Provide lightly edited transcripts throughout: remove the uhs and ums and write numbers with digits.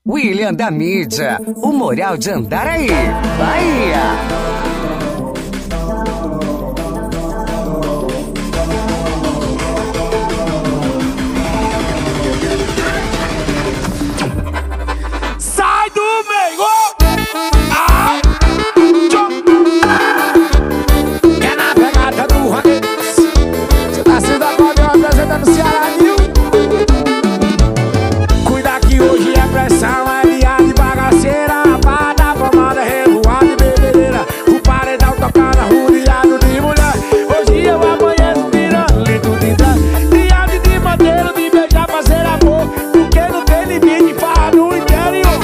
William da Mídia, o Moral de Andaraí, Bahia. Sai do meio! É na pegada do rock. Você tá sendo agora representando o Ceará, viu? Cuida que hoje é pressão, é viada e bagaceira. A barra da pomada é revoada e bebedeira. O paredão tocando rodeado de mulher. Hoje eu amanheço virando litro de trás. Viado de madeiro, de beijar, fazer amor. Porque não tem limite, farra no interior.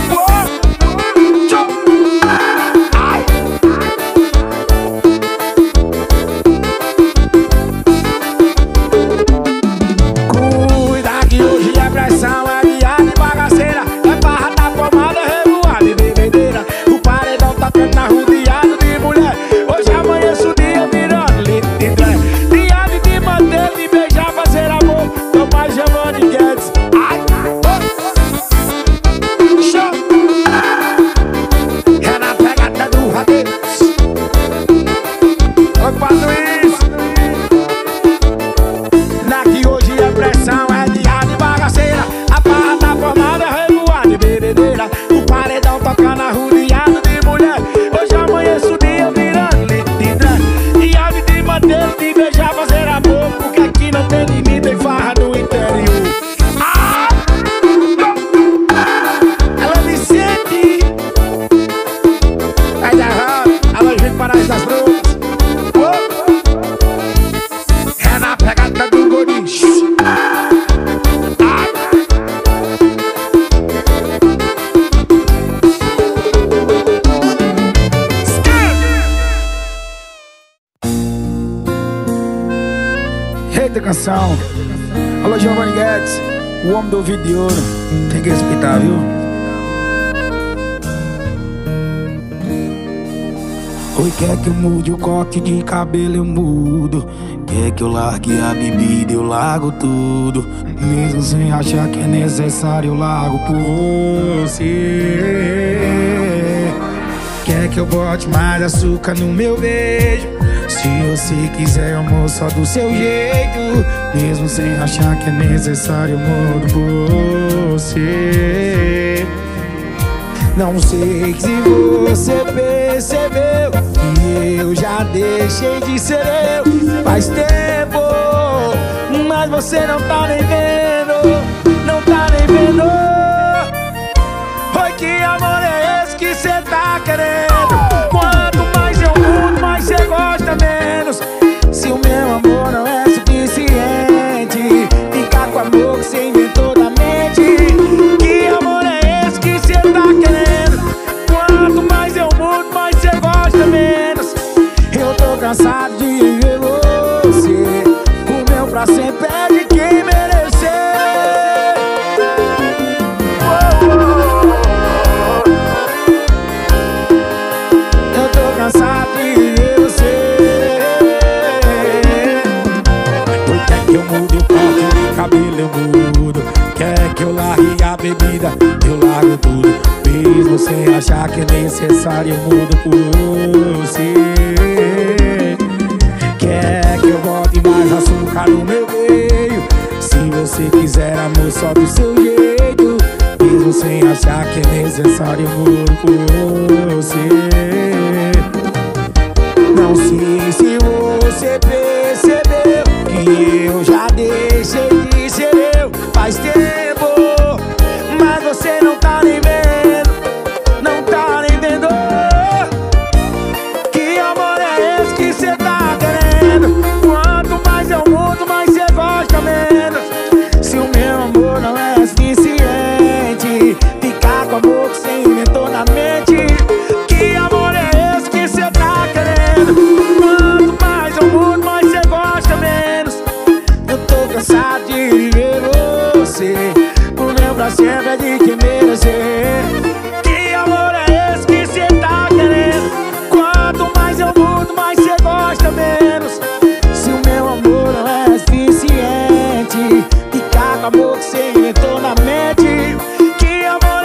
Cuida que hoje é pressão, é viada e bagaceira. É barra da pomada, revoada e bebedeira. O paredão tocando na rodeado de mulher. Hoje amanheço o dia virando litro de trem. Viado de madeiro, de beijar, fazer amor. Tô mais chamando de Guedes. Ai, show. É na pegada do radeiro. Ô, quando isso na que hoje é pressão, é viada e bagaceira. A barra tá formada, revoada e bebedeira. O paredão tocando arrodeado de mulher. Hoje amanheço o dia virando litro de trem. E ave de madeiro, de beijar, fazer amor. Porque aqui não tem limite, tem farra no interior. Ah! Ela me sente. Vai dar roda, ela vem para as das bruxas. É na pegada do goriche. Eita canção. Alô, Giovanni Guedes, o homem do ouvido de ouro. Tem que respeitar, viu? Oi, quer que eu mude o corte de cabelo, eu mudo. Quer que eu largue a bebida, eu largo tudo. Mesmo sem achar que é necessário, eu largo por você. Quer que eu bote mais açúcar no meu beijo? Se você quiser, amor, só do seu jeito. Mesmo sem achar que é necessário, eu mudo por você. Não sei se você percebeu que eu já deixei de ser eu faz tempo, mas você não tá nem vendo, não tá nem vendo. Oi, que amor é esse que cê tá querendo? Quanto mais eu mudo, mais cê gosta menos. Se o meu amor não é suficiente, fica com o amor que cê inventou da mente. Que amor é esse que cê tá querendo? Quanto mais eu mudo, mais cê gosta menos. Eu tô cansado de viver você. O meu pra sempre é de quem merecer. Eu tô cansado de viver você. Oi, quer que eu mude o corte de cabelo, eu mudo. Quer que eu largue a bebida, eu largo tudo. Mesmo sem achar que é necessário, eu mudo por você. Quer que eu bote mais açúcar no meu meio? Se você quiser, amor, só do seu jeito. Mesmo sem achar que é necessário, eu mudo por você. Não sei se você percebeu que eu já deixei de ser eu faz tempo, mas você não tá nem vendo, não tá nem vendo. Que amor é esse que cê tá querendo? Quanto mais eu mudo, mais cê gosta menos. Se o meu amor não é suficiente, ficar com o amor que cê inventou na mente. Que amor é esse que cê tá querendo? Quanto mais eu mudo, mais cê gosta menos. Eu tô cansado de viver você. O meu pra sempre é de quem merecer. Que amor é esse que cê tá querendo? Quanto mais eu mudo, mais cê gosta menos. Se o meu amor não é suficiente, ficar com o amor que cê inventou na mente. Que amor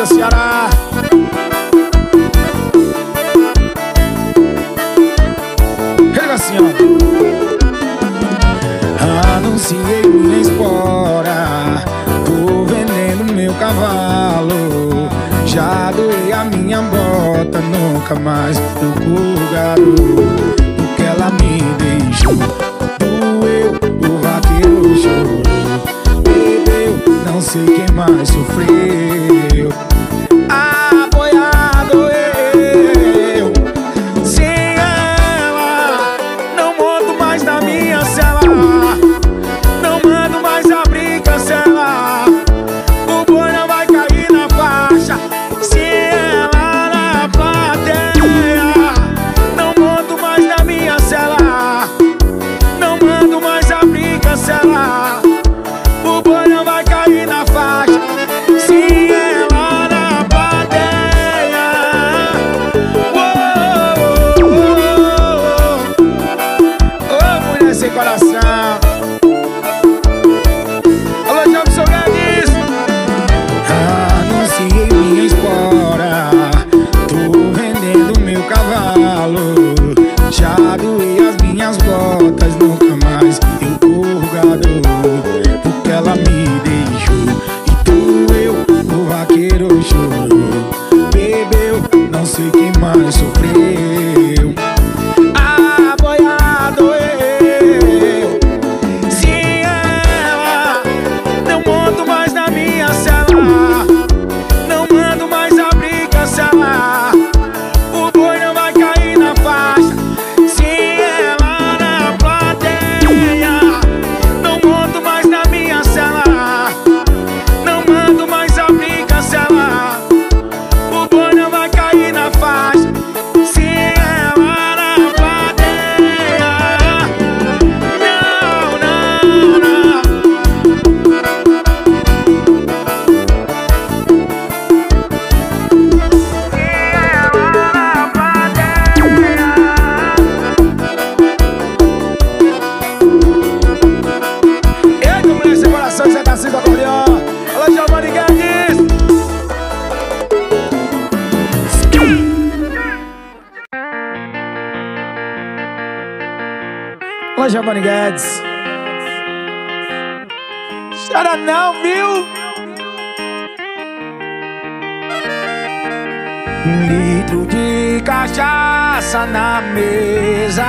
Ceará. Ele assim, ó. Anunciei minha espora, tô vendendo meu cavalo. Já doei a minha bota, nunca mais eu corro gado. O que ela me deixou, doeu, o vaqueiro chorou. Bebeu, não sei quem mais sofreu. Apoiado eu, sem ela, não monto mais na minha cela. Não mando mais abrir cancela. O boi não vai cair na faixa. Se ela na plateia, não monto mais na minha cela. Não mando mais abrir cancela. O boi não vai cair na faixa. Se ela na plateia. Ô, mulher sem coração. Alô, Jackson Guedes. Anunciei minha espora, tô vendendo meu cavalo. Já doei as minhas botas, nunca mais eu corro gado. Porque ela me deixou e doeu, o vaqueiro chorou. Bebeu, não sei quem mais sofreu. Apoiado eu, sem ela, não monto mais na minha cela. Não mando mais abrir cancela. O boi não vai cair na faixa. Se ela na plateia, não monto mais na minha cela. Não mando mais abrir cancela. O boi não vai cair na faixa. Se ela na plateia. Não, não, não. Eita, mulher sem coração, você tá assim do acordeão. Alô, Giovanni Guedes. Alô, Giovanni Guedes. Chora não, viu? 1 litro de cachaça na mesa,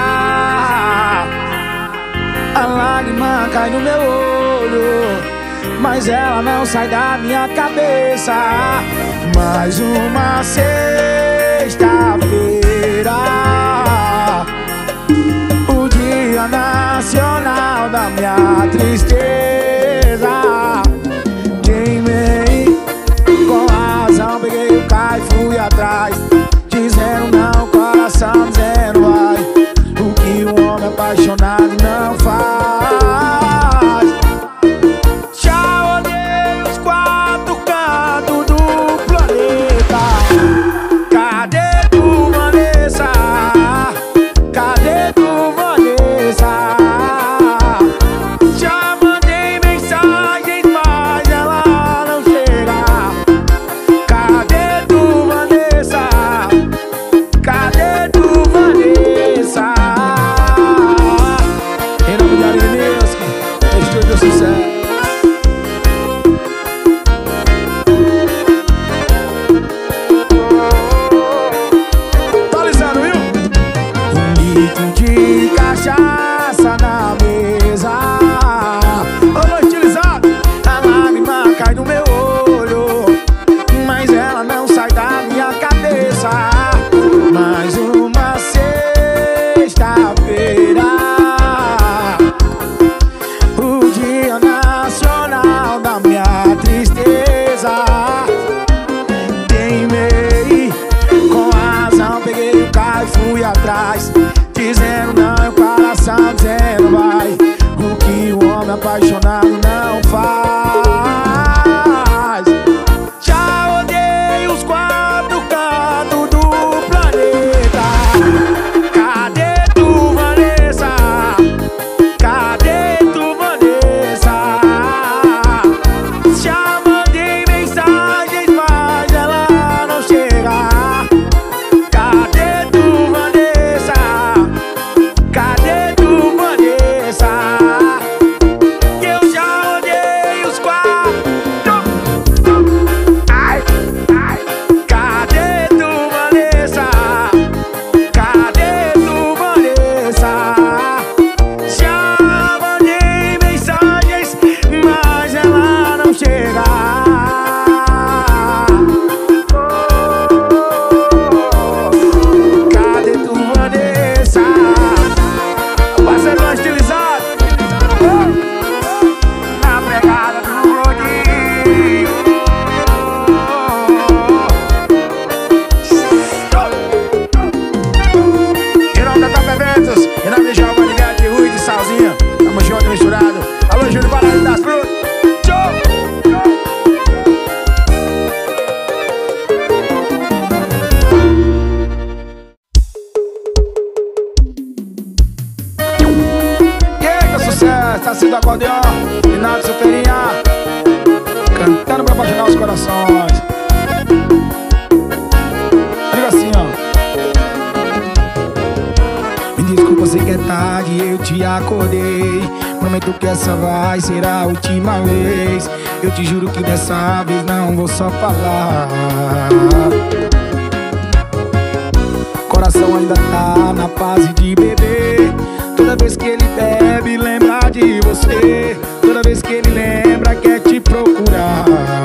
a lágrima cai no meu olho, mas ela não sai da minha cabeça. Mais uma sexta-feira, o dia nacional da minha tristeza. Queimei com razão, peguei o carro e fui atrás, dizendo não, coração dizendo vai. O que um homem apaixonado não faz. Já olhei os 4 cantos do planeta. Cadê tu, Vanessa? Cadê tu, Vanessa? Já mandei do acordeão, Renato Silveirinha, cantando pra apaixonar os corações. Diga assim, ó. Me desculpa, sei que é tarde, eu te acordei. Prometo que essa vai ser a última vez. Eu te juro que dessa vez não vou só falar. Coração ainda tá na fase de beber. Toda vez que ele bebe, lembra de você. Toda vez que ele lembra, quer te procurar.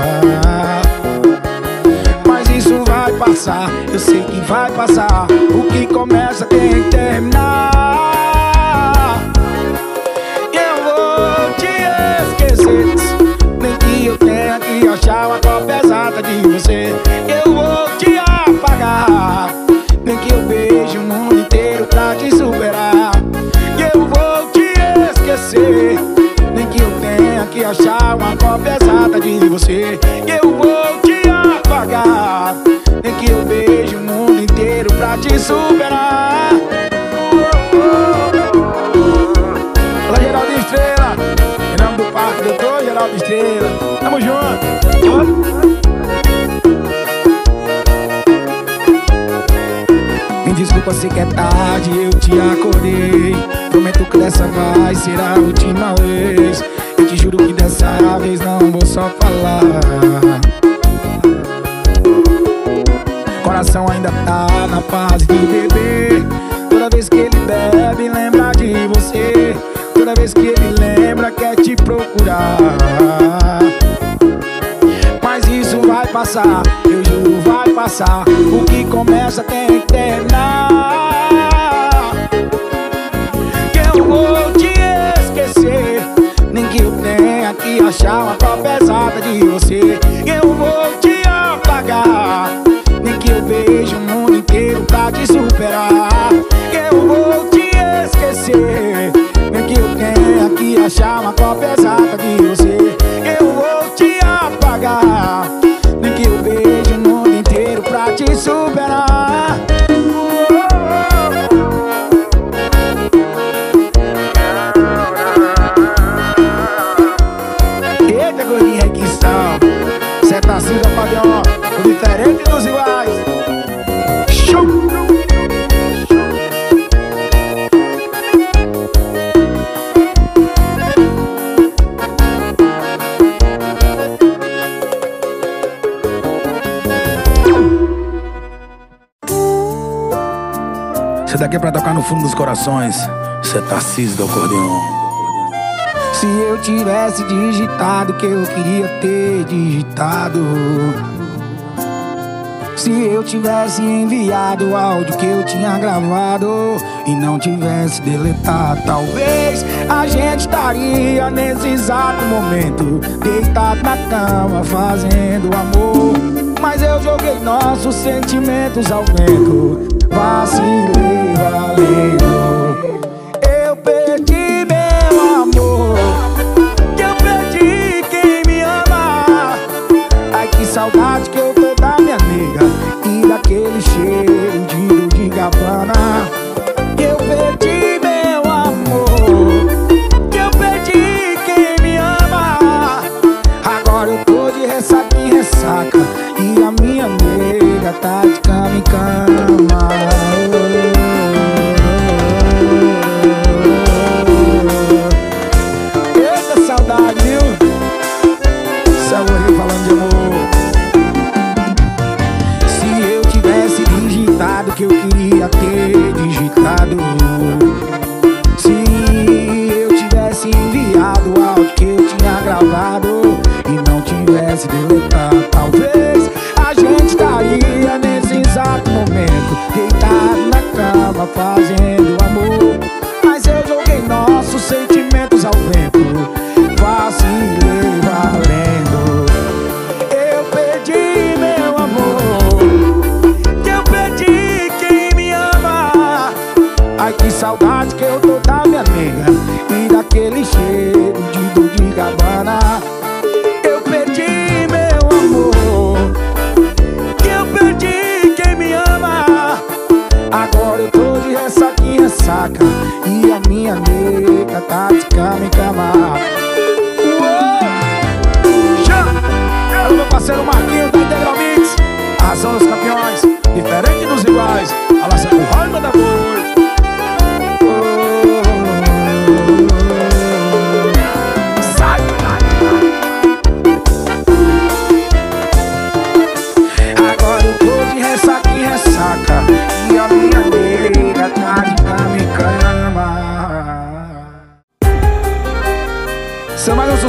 Mas isso vai passar, eu sei que vai passar. O que começa tem que terminar. Eu vou te esquecer, nem que eu tenha que achar uma cópia exata de você. Eu vou te apagar, nem que eu beije o mundo inteiro pra te superar. Eu vou te esquecer, nem que eu tenha que achar uma cópia exata de você. Eu vou te apagar, nem que eu beije o mundo inteiro pra te superar. Fala, Geraldo Estrela, em nome do Parque Doutor Geraldo Estrela. Tamo junto. Me desculpa, sei que é tarde, eu te acordei. Prometo que dessa vai ser a última vez. Eu te juro que dessa vez não vou só falar. Coração ainda tá na fase de beber. Toda vez que ele bebe, lembra de você. Toda vez que ele lembra, quer te procurar. Mas isso vai passar, eu juro, vai passar. O que começa tem que terminar. Eu vou te esquecer, nem que eu tenha que achar uma cópia exata de você. Eu vou te apagar, nem que eu beije o mundo inteiro pra te superar. Eu vou te esquecer, nem que eu tenha que achar uma cópia exata de você. Eu vou te apagar, nem que eu beije o mundo inteiro pra te superar. Eita, gordinha, que sal. Cê tá assim, Rapadão, o diferente dos iguais. Show! Esse daqui é pra tocar no fundo dos corações. Cê tá cis do acordeão. Se eu tivesse digitado o que eu queria ter digitado, se eu tivesse enviado o áudio que eu tinha gravado e não tivesse deletado, talvez a gente estaria nesse exato momento deitado na cama fazendo amor. Mas eu joguei nossos sentimentos ao vento, vacilei valendo. Eu perdi meu amor, que eu perdi quem me ama. Ai, que saudade que eu tô da minha nega e daquele cheiro de Gabbana. Eu perdi meu amor, que eu perdi quem me ama. Agora eu tô de ressaca em ressaca e a minha nega tá de cama em cama. Eita saudade, viu? Saúde falando de amor. Se eu tivesse digitado o que eu queria ter digitado, se eu tivesse enviado o áudio que eu tinha gravado e não tivesse deletado, talvez a gente estaria nesse exato momento deitado na cama fazendo amor. Mas eu joguei nossos sentimentos ao vento, vacilei valendo. Eu perdi meu amor, que eu perdi quem me ama. Ai, que saudade que eu tô da minha nega e daquele cheiro de Gabbana. Eu perdi meu amor, que eu perdi quem me ama. Agora eu tô de ressaca em ressaca e a minha nega tá de cama em cama.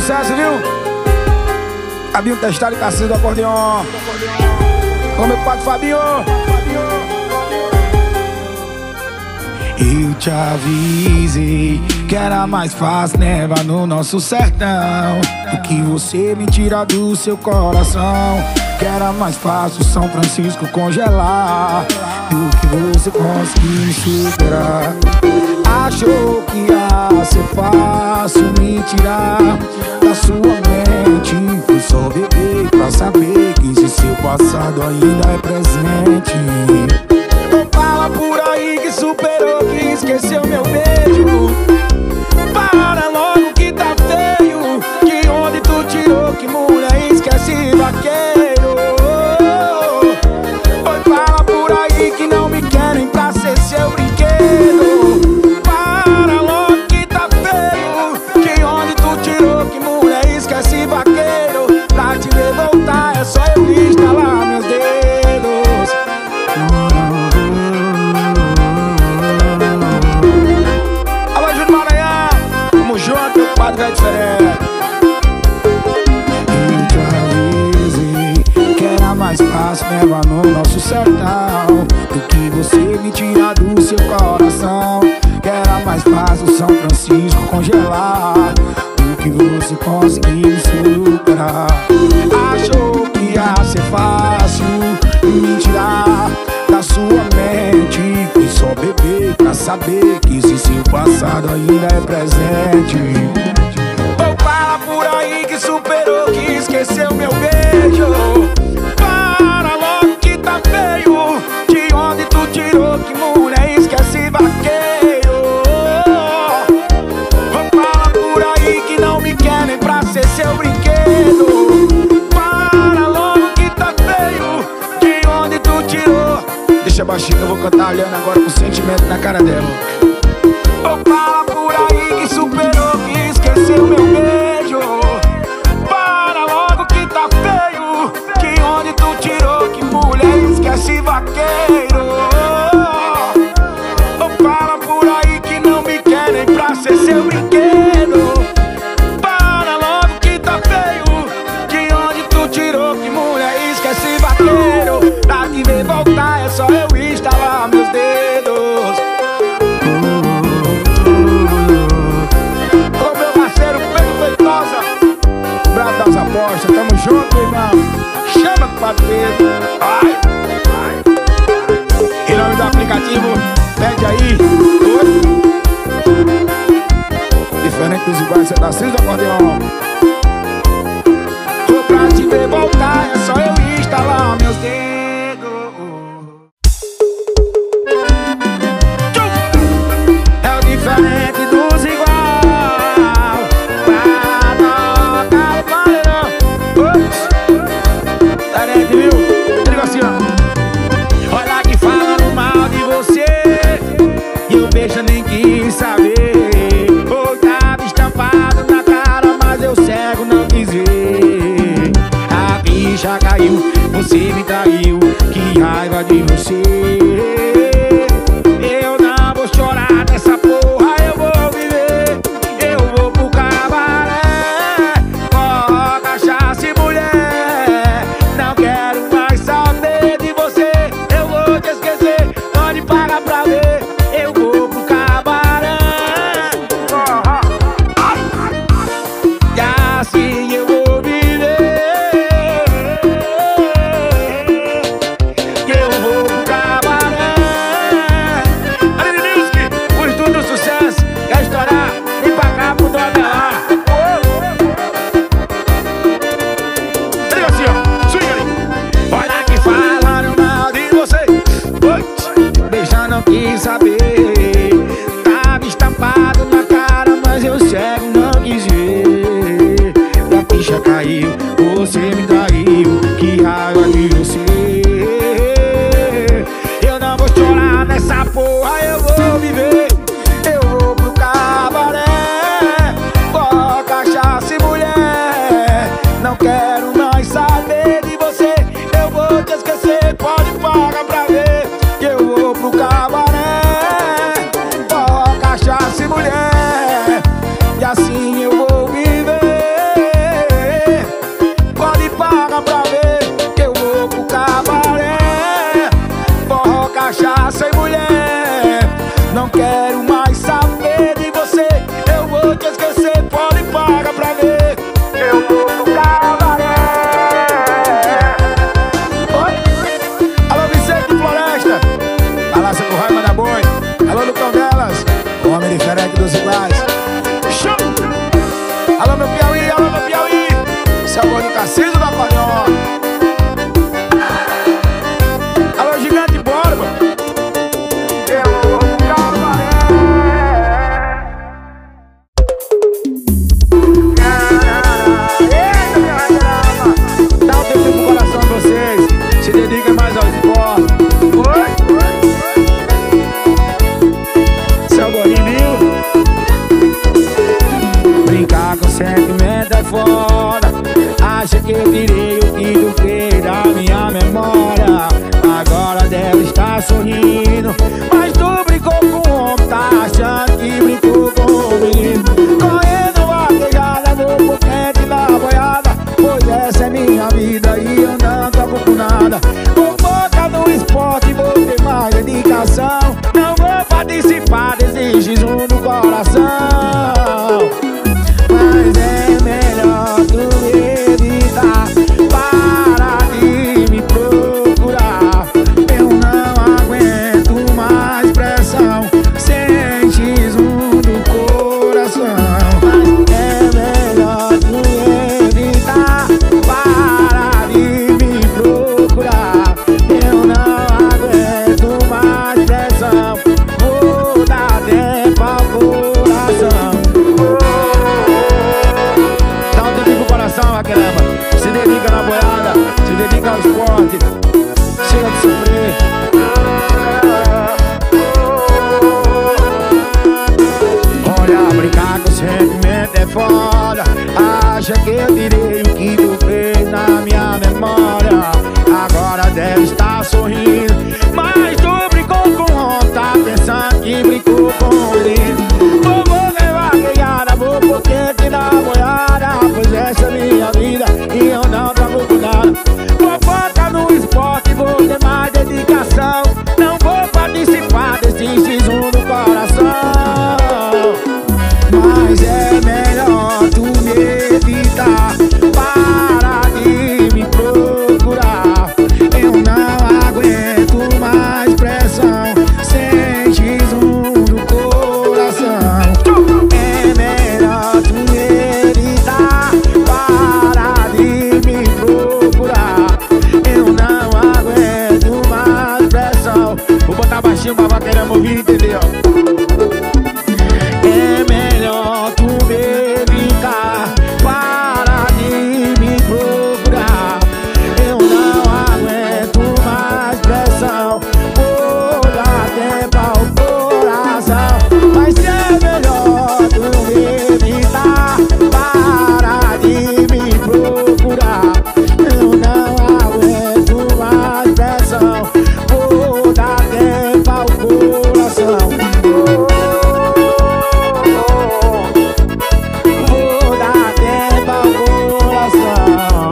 sucesso, viu? Fabinho Testado e Cassis do acordeon. Com meu padre Fabinho. Eu te avisei que era mais fácil nevar no nosso sertão do que você me tirar do seu coração. Que era mais fácil São Francisco congelar do que você conseguir superar. Achou que ia ser fácil me tirar da sua mente. Foi só beber pra saber que esse seu passado ainda é presente. Não fala por aí que superou, que esqueceu meu beijo. Para logo que tá feio, que onde tu tirou, que mulher esquece vaqueiro. Oi, fala por aí que não me querem pra ser seu brinquedo. Para logo que tá feio, que onde tu tirou, que mulher esquece vaqueiro. Pra te ver voltar é só eu instalar meus dedos. Alô, Júnior Maranhão, tamo junto, o quadro é diferente. Eu te avisei que era mais fácil levar no nosso sertão do que você me tirar do seu coração. Que era mais fácil São Francisco congelar do que você conseguir superar. Achou que ia ser fácil me tirar da sua mente. Foi só beber pra saber que esse seu passado ainda é presente. Ou fala por aí que superou, que esqueceu meu beijo. Para logo que tá feio, de onde tu tirou, que mulher esquece vaqueiro. Ou fala por aí que não me querem pra ser seu brinquedo. Para logo que tá feio, de onde tu tirou. Deixa baixinho, eu vou cantar olhando agora com sentimento na cara dela. Ou fala por aí que superou, que esqueceu meu beijo. Para logo que tá feio, que onde tu tirou, que mulher esquece vaqueiro. Ou fala por aí que não me querem pra ser seu brinquedo. Para logo que tá feio, que onde tu tirou, que mulher esquece vaqueiro. Pra te ver voltar é só eu instalar meus dedos. Ô meu parceiro Pedro Feitosa, Bravo das Apostas, tamo junto, irmão. Chama com o Padre Pedro. Ai, ai. Em nome do aplicativo, pede aí. Oi. Diferente dos iguais, você tá sem o acordeon. Tô pra te ver voltar, é só eu instalar meus dedos. É o diferente dos igual. Pra não tá valendo. Diferente, viu? Eu digo assim, ó. Olha que falando mal de você, e eu beijo nem quis saber. Ou tava estampado na cara, mas eu cego não quis ver. A bicha caiu, você me traiu, que raiva de você. Eu não vou chorar dessa porra, eu vou viver. Eu vou pro cabaré, ó, cachaça e mulher. Não quero mais saber de você, eu vou te esquecer. Pode pagar pra ver, eu vou pro cabaré. E assim eu vou viver. Eu vou pro cabaré. boiada. Vou focar no esporte, vou ter mais dedicação. Não vou participar desse X1 do coração. Mas é melhor tu evitar. Para de me procurar. Eu não aguento mais pressão. Sem X1 do coração. Mas é melhor tu evitar. Para de me procurar. Eu não aguento mais pressão. Vou dar tempo ao coração. Dá um tempinho pro coração, Raquelema. Se dedica na boiada, se dedica ao esporte. Chega de sofrer. Olha, brincar com sentimento é foda. Acha que eu tirei o que tu fez na minha memória. Agora deve estar sorrindo, mas tu brincou com ontem, tá pensando que brincou com ele. Vou levar a guiada, vou potente na boiada. Pois essa é minha vida e eu não trago por nada. Vou focar no esporte, vou ter mais dedicação. Não vou participar desse X1 do coração. Mas é melhor tu me evitar. Para de me procurar. Eu não aguento mais pressão. Sem X1 do coração. É melhor tu me evitar. Para de me procurar. Eu não aguento mais pressão. Vou botar baixinho pra vaqueira ouvir, entendeu? É melhor tu me evitar. Para de me procurar. Eu não aguento mais pressão. Vou dar tempo ao coração. Mas é melhor tu me evitar. Para de me procurar. Eu não aguento mais pressão. Vou dar tempo ao coração. Vou dar tempo ao coração.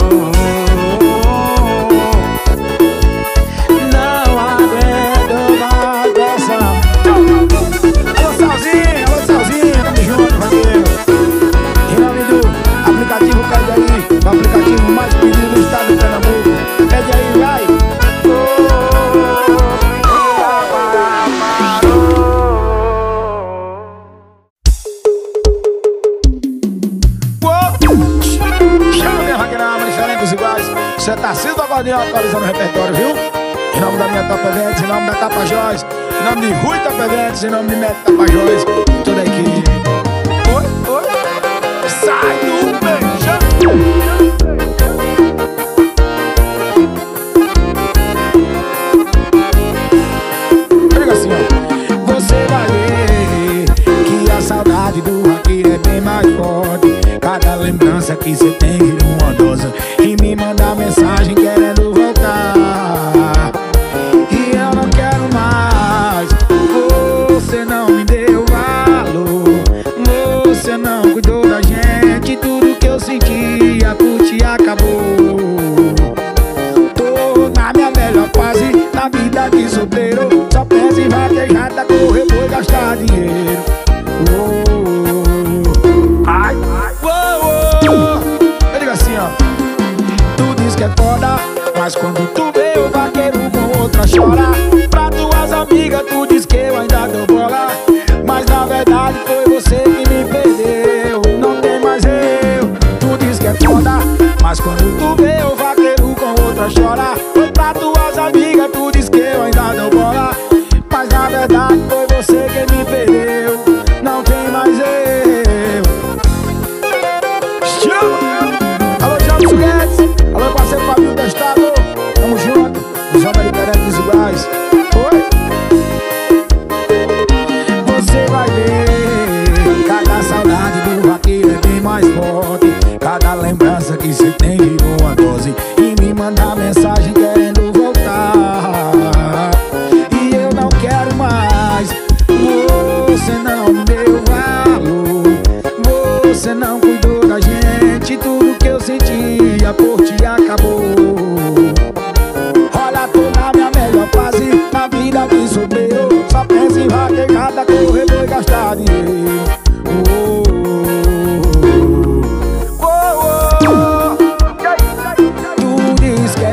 Não aguento mais pressão. Alô, Salzinho, tamo junto, família. Em nome do aplicativo Pede Aí, o aplicativo mais pedido do estado de Pernambuco. Pede aí, vai. Chama minha Raquelama, diferentes iguais. Você tá sendo acordeão atualizando o repertório, viu? Em nome da minha Top Eventos, em nome da Tapajós, em nome de Rui Top Eventos, em nome de Mete Tapajós, tudo aqui. Oi, oi. Sai do beijão. Pega assim, ó. Você vai ver que a saudade do rock é bem mais forte. Cada lembrança que você tem vira uma dose e me manda mensagem querendo voltar. E eu não quero mais. Você não me deu valor. Você não cuidou da gente. Tudo que eu sentia por ti acabou. Tô na minha melhor fase, na vida de solteiro. Só penso em vaquejada, correr, vou gastar dinheiro. Ai, eu digo assim, ó. Tu diz que é foda, mas quando tu vê o vaqueiro com outra chora. Pra tuas amigas tu diz que eu ainda dou bola, mas na verdade foi você que me perdeu. Não tem mais eu. Tu diz que é foda, mas quando tu vê o vaqueiro com outra chora. Pra tuas amigas tu diz que eu ainda dou bola, mas na verdade foi você que me perdeu. Não tem mais eu. Alô, James Guedes. Alô, parceiro Fabio Testado. Tamo junto. Os homens diferentes iguais. Oi. Você vai ver. Cada saudade do vaqueiro é bem mais forte. Cada lembrança que você tem virou uma dose e me manda mensagem querendo voltar. E eu não quero mais. Você não me deu valor. Você não cuidou da gente. Tudo que eu sentia por ti acabou.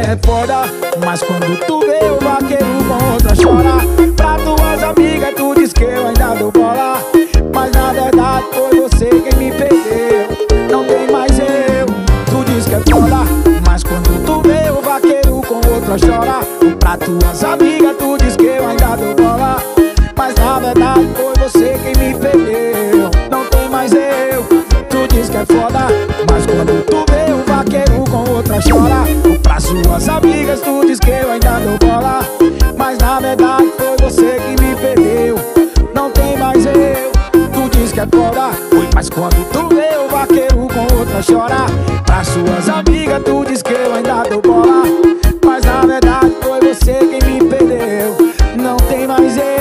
é foda, mas quando tu vê o vaqueiro com outra chora. Pra tuas amigas tu diz que eu ainda dou bola, mas na verdade foi você quem me perdeu. Não tem mais eu, tu diz que é foda, mas quando tu vê o vaqueiro com outra chora. Pra tuas amigas tu diz que eu ainda dou bola, mas na verdade foi você quem me perdeu. Não tem mais eu, tu diz que é foda, mas quando tu vê o vaqueiro com outra chora. Pra suas amigas tu diz que eu ainda dou bola, mas na verdade foi você que me perdeu. Não tem mais eu, tu diz que é foda, mas quando tu vê o vaqueiro com outra chora. Pra suas amigas tu diz que eu ainda dou bola, mas na verdade foi você quem me perdeu. Não tem mais eu.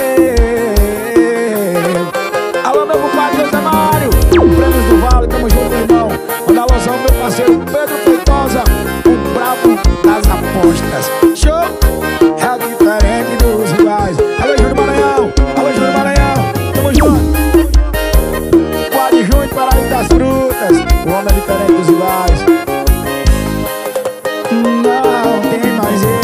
Alô meu compadre José Mário, Prêmios do Vale, tamo junto, meu irmão. Manda alusão meu parceiro Pedro Feitosa, o brabo das apostas. Show, é diferente dos rivais. Alô Júnior Maranhão, alô Júnior Maranhão, tamo junto. Quase junto, Paraíba das Frutas, o homem é diferente dos rivais. Não tem mais eu.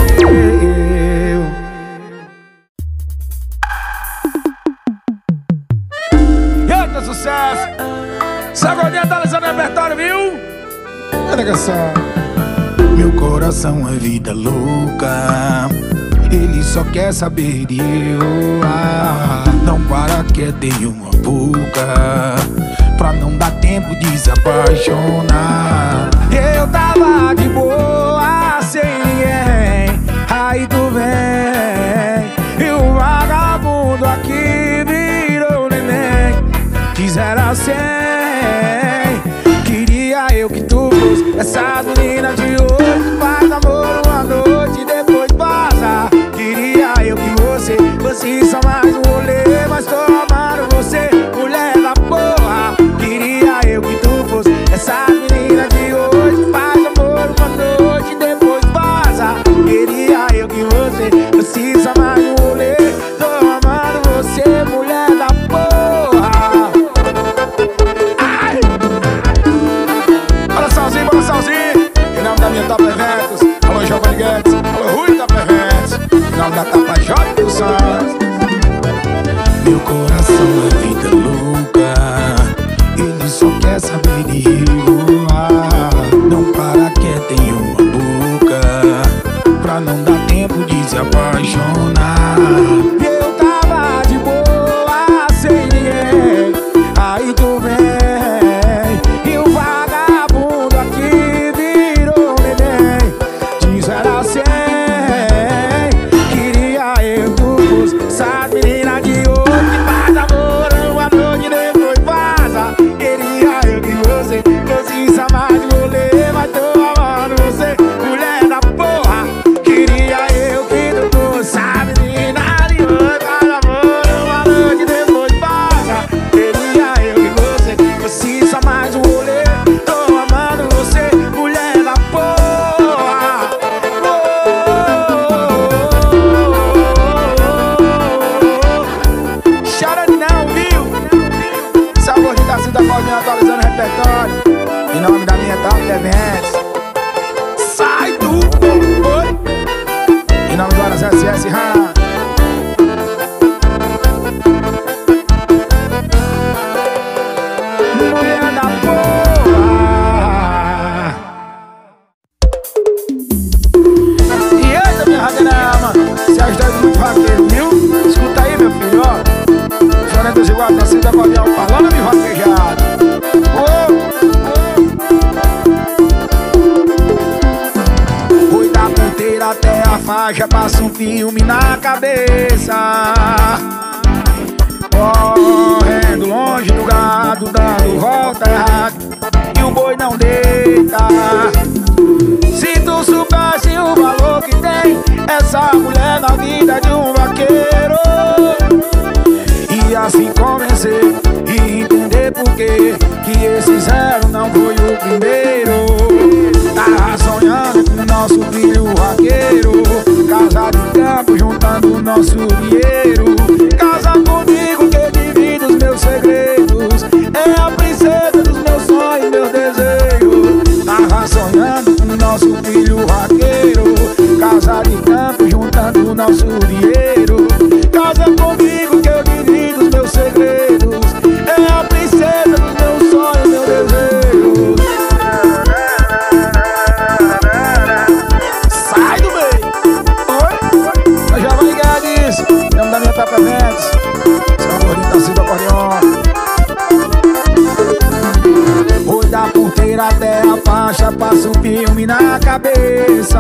Eita sucesso! Sagodinha tá lançando repertório, viu? Olha que só. Meu coração é vida louca, ele só quer saber de eu. Não para que tem uma boca, pra não dar tempo de se apaixonar. Eu tava de boa, sem ninguém, aí tu vem, e o vagabundo aqui virou neném. Quisera ser, queria eu que tu fosse essa menina de hoje. Faz amor uma noite e depois vaza. Queria eu que você fosse só mais um rolê, mas tô amando você, mulher da porra. Queria eu que tu fosse essa menina de hoje. Faz amor uma noite e depois vaza. Queria eu que você fosse só mais um rolê, tô amando você, mulher da porra. Ai! Bora sozinho, em nome da minha Top Eventos. Alô Giovanni Guedes, alô Rui Top Eventos, em nome da Tapa J do Santos. Meu coração é vida louca, ele só quer saber de eu. Não para que tem uma boca, pra não dar tempo de se apaixonar. Eu tava de boa, sem ninguém, aí tu vem, e o vagabundo aqui virou neném. Diz era assim, queria eu que tu fosse essa menina de hoje. Faz amor uma noite e depois vaza. Queria eu que você fosse só mais um rolê, mas tô amando você, mulher da porra. Queria eu que tu fosse essa menina de hoje. Faz amor uma noite e depois vaza. Queria eu que você fosse só mais um rolê, tô amando você, mulher da porra. Chora não, viu? Sabor de Tarcísio da Claudinha atualizando o repertório, em nome da minha Top Eventos. Sai do boi, em nome do Aras SS Rana. Mulher da porra. E eita, minha radeira, mano, se as dois muito vaqueiro, viu? Escuta aí, meu filho, ó. Chorando dos iguais, Tarcísio da Claudinha falando de vaquejado. Fui da ponteira até a faixa, passa um filme na cabeça. Correndo longe do gado, dando volta errada, e o boi não deita. Se tu soubesse o valor que tem essa mulher na vida de um vaqueiro, e assim convencer e entender por que esse zero não foi o primeiro. Tava sonhando com o nosso filho vaqueiro, casado em campo, juntando o nosso dinheiro. Casa comigo que divide os meus segredos, é a princesa dos meus sonhos, meus desejos. Tava sonhando com o nosso filho vaqueiro, nosso dinheiro. Casa comigo que eu divido os meus segredos. É a princesa dos meus sonhos, meu desejo. Sai do meio. Oi? Eu já vou ligar disso. Em nome da minha Tapa Eventos. Seu gordinho tá sendo acordeon. Vou da porteira até a faixa, passo o filme na cabeça.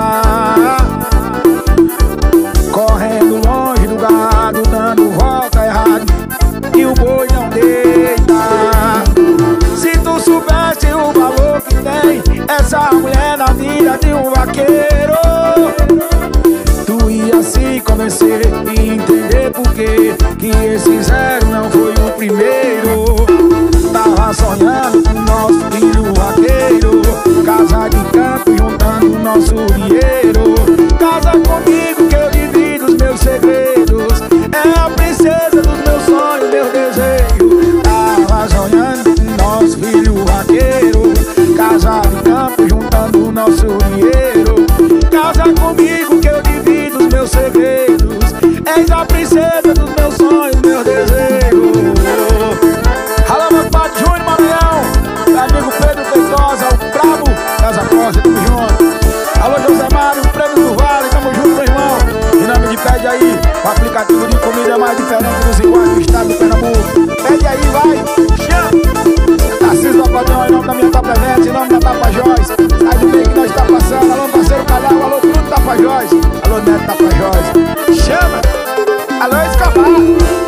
Correndo longe do gado, dando volta errado, e o boi não deita. Se tu soubesse o valor que tem essa mulher na vida de um vaqueiro, tu ia se convencer e entender por que esse zero não foi o primeiro. Tava sonhando com nosso filho vaqueiro, casa de campo juntando nosso dinheiro. Casa comigo que eu divido os meus segredos. É a princesa dos meus sonhos, meu desejo. Tava sonhando com nosso filho vaqueiro, casa de campo juntando nosso dinheiro. Casa comigo que eu divido os meus segredos. És a princesa dos meus sonhos, meu desejo. Alô, meu pai Júnior Maranhão, meu amigo Pedro Feitosa, o brabo das apostas, tamo junto. Alô, José Mário, Prêmio do Vale, tamo junto, meu irmão. Em nome de Pede Aí, o aplicativo de comida mais diferente dos iguais do estado do Pernambuco. Pede Aí, vai, chama. Assis do Acordeon, em nome da minha Tapa Eventos, em nome da Tapajós. Sai do meio que nós tá passando. Alô, parceiro Calhau, alô, Bruno Tapajós. Alô, Neto Tapajós. Chama. Alô, Escobar.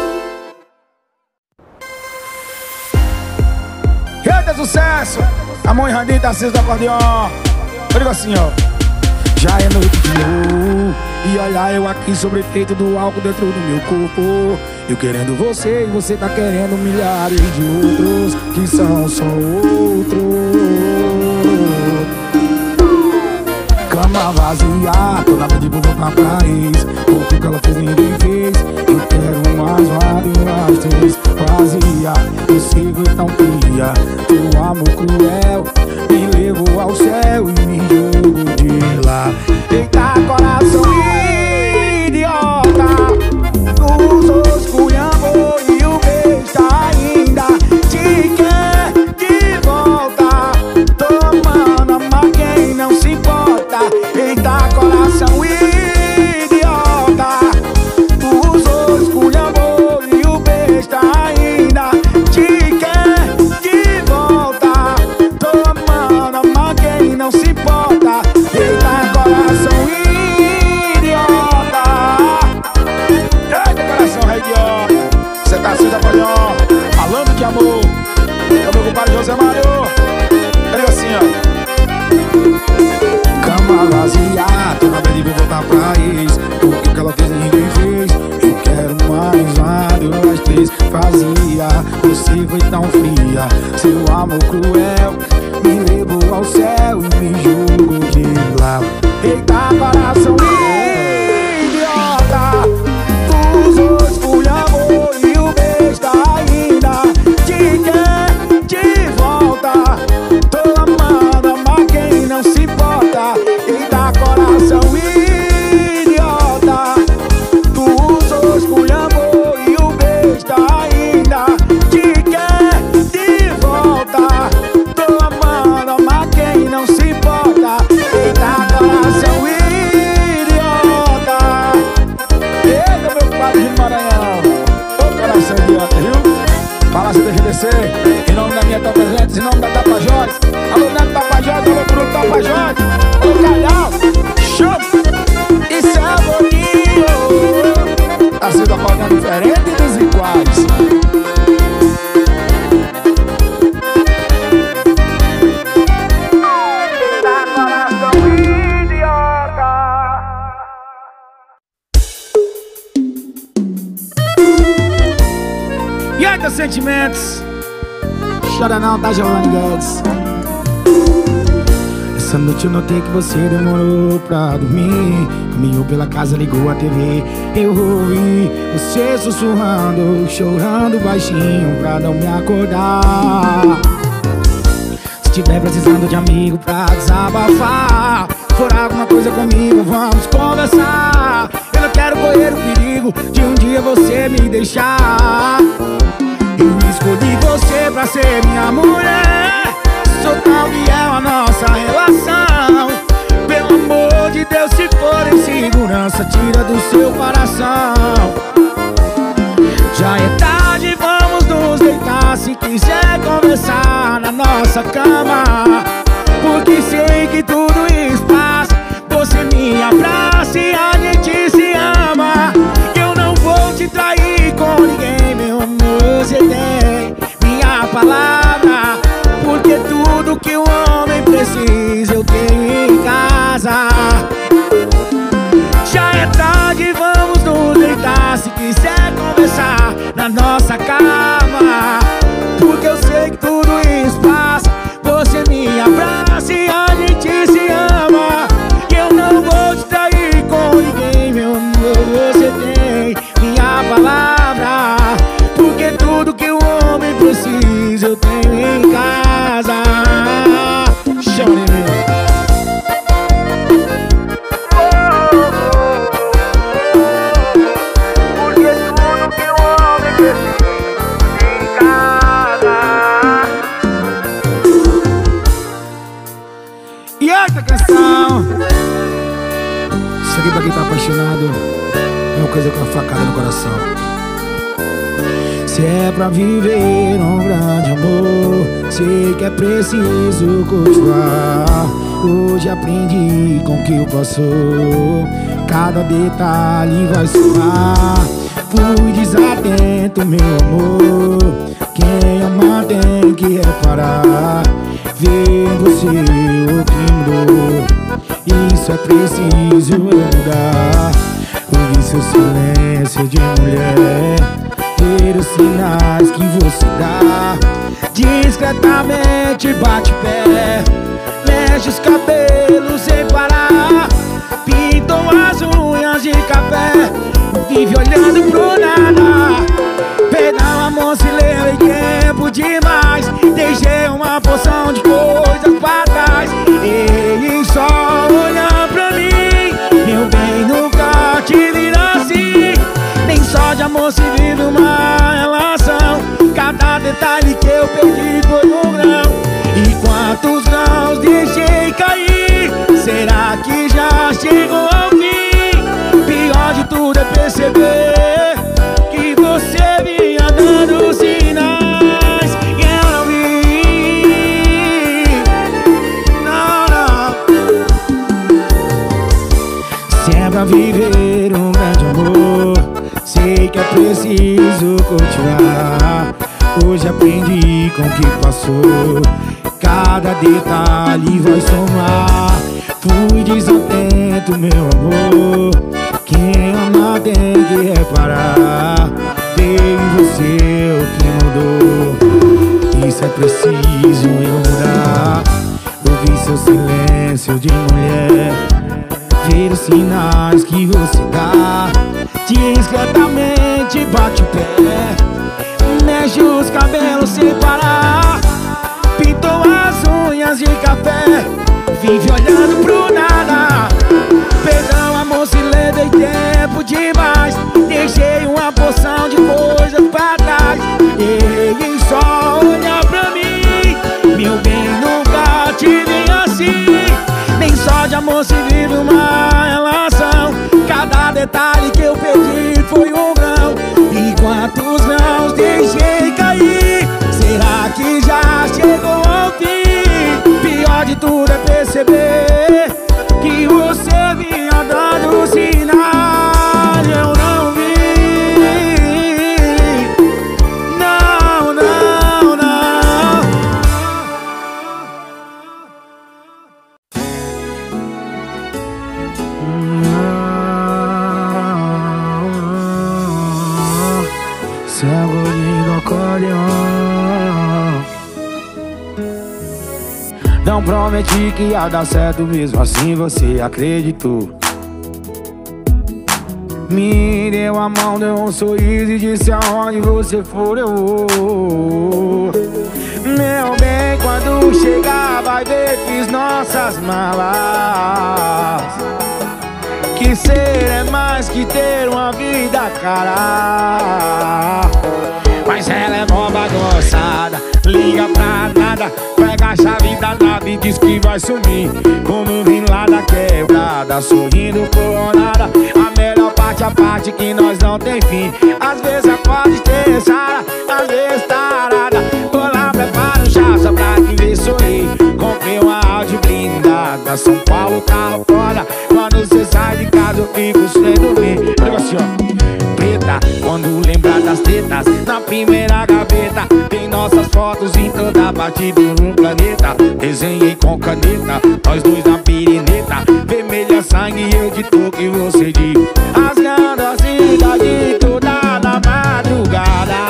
Eita, sucesso! A mãe Randinho tá Assis do Acordeon. Eu digo assim, ó. Já é noite de novo, e olha eu aqui sobre efeito do álcool dentro do meu corpo. Eu querendo você e você tá querendo milhares de outros que são só outros. Cama vazia, toda vez de voltar pra ex. Pouco que ela fez ninguém fez. Eu quero mais lágrimas, três vazia. Eu sigo tão fria, teu amor cruel me levou ao céu e me jogo de lá. Eita, coração idiota, os esculhambou e o besta ainda te quer de volta. Tomando mas quem não se importa. Eita, coração idiota, os esculhambou e o besta ainda te quer de volta. Tomando mas quem não se importa. Eita, coração idiota. Eita, coração idiota. Cê tá assim da Acordeon, falando que amor. É o meu compadre José Mário. Ele assim, ó. Cama vazia, toda vez de voltar pra ex. O que ela fez ninguém fez. Eu quero mais vários, três vazia. Você foi tão fria, seu amor cruel me levou ao céu e me jogou de lá. Eita, coração idiota, os dois fui amor e o besta ainda te quer de volta. Tô amando, mas quem não se importa. Eita, coração idiota, os dois fui amor e o besta ainda te quer de volta. Tô amando, mas quem não se importa. Eita, coração idiota. Eita, meu compadre de Maranhão. Ô, coração idiota, viu? Palácio da GDC, em nome da minha Tapa Eventos, em nome da Tapajós. Alô, Neto Tapajós, alô, Bruno Tapajós. Alô, Calhau, chama. Isso é bonito. Assim do Acordeon diferente dos iguais. E aí, teus sentimentos? Chora não, tá, Giovanni Guedes? Essa noite eu notei que você demorou pra dormir. Caminhou pela casa, ligou a TV. Eu ouvi você sussurrando, chorando baixinho pra não me acordar. Se tiver precisando de amigo pra desabafar, for alguma coisa comigo, vamos conversar. Eu não quero correr o perigo de um dia você me deixar. Eu escolhi você pra ser minha mulher. Sou tão fiel à nossa relação. Pelo amor de Deus, se for insegurança, tira do seu coração. Já é tarde, vamos nos deitar. Se quiser conversar na nossa cama, porque sei que tudo isso passa. Você me abraça e a gente se ama. Eu não vou te trair com ninguém, meu amor. Você tem minha palavra, porque tudo que o homem precisa eu tenho em casa. Já é tarde, vamos nos deitar. Se quiser conversar na nossa cama, porque eu sei que tudo isso passa. Você me abraça e a gente se ama. Eu não vou te trair com ninguém, meu amor. Você tem minha palavra, porque tudo que o homem precisa eu tenho em casa. Chore, porque tudo que o homem precisa em casa. E essa canção, isso aqui pra quem tá apaixonado é uma coisa com a facada no coração. Se é pra viver um grande amor, sei que é preciso cultivar. Hoje aprendi com o que passou, cada detalhe vai somar. Fui desatento, meu amor, quem ama tem que reparar. Ver você o que mudou, isso é preciso eu mudar. Ouvir seu silêncio de mulher, ver os sinais que você dá. Discretamente bate pé, mexe os cabelos sem parar, pintou as unhas de café, vive olhando pro nada. Perdão, amor, se levei tempo demais, deixei uma porção de coisas pra trás. Ele só olha pra mim, meu bem, nunca te vira assim. Nem só de amor se vive uma relação, cada detalhe que eu perdi foi um grão. E quantos grãos deixei cair, será que já chegou ao fim? Pior de tudo é perceber que você vinha dando sinais e eu não vi. Não, não. Se é pra viver um grande amor, sei que é preciso cultivar. Hoje aprendi com o que passou, cada detalhe vai somar. Fui desatento, meu amor, quem ama tem que reparar. Veio em você o que mudou, isso é preciso eu mudar. Ouvir seu silêncio de mulher, ver os sinais que você dá. Discretamente bate o pé, mexe os cabelos sem parar, pintou as unhas de café, vive olhando pro nada. Perdão, amor, se levei tempo demais, deixei uma porção de coisas pra trás. Ele só olha pra mim, meu bem, nunca te vi assim. Nem só de amor se vive uma relação, cada detalhe que eu perdi foi um grão. E quantos grãos deixei cair, será que já chegou ao fim? Pior de tudo é perceber que você vinha dando sinais, eu não vi. Não, não, não. Cego de acordeão, não prometi que ia dar certo, mesmo assim você acreditou. Me deu a mão, deu um sorriso e disse aonde você for eu vou. Meu bem, quando chegar vai ver, fiz nossas malas. Que ser é mais que ter uma vida cara. Mas ela é mó bagunçada, liga pra nada, pega a chave da nave e diz que vai sumir. Como vim lá da quebrada, sorrindo por nada. A melhor parte é a parte que nós não tem fim. Às vezes acorda estressada, às vezes tarada. Vou lá, prepara um chá só pra te ver sorrir. Comprei uma Audi blindada, São Paulo, carro foda. Quando cê sai de casa eu fico sem dormir. Olha assim, ó. Preta, quando lembrar das tetas, na primeira gaveta tem nossas fotos em toda parte do planeta. Desenhei com caneta, nós dois na pirineta. Vermelha sangue, eu de toque e você de rasgando a cidade toda na madrugada.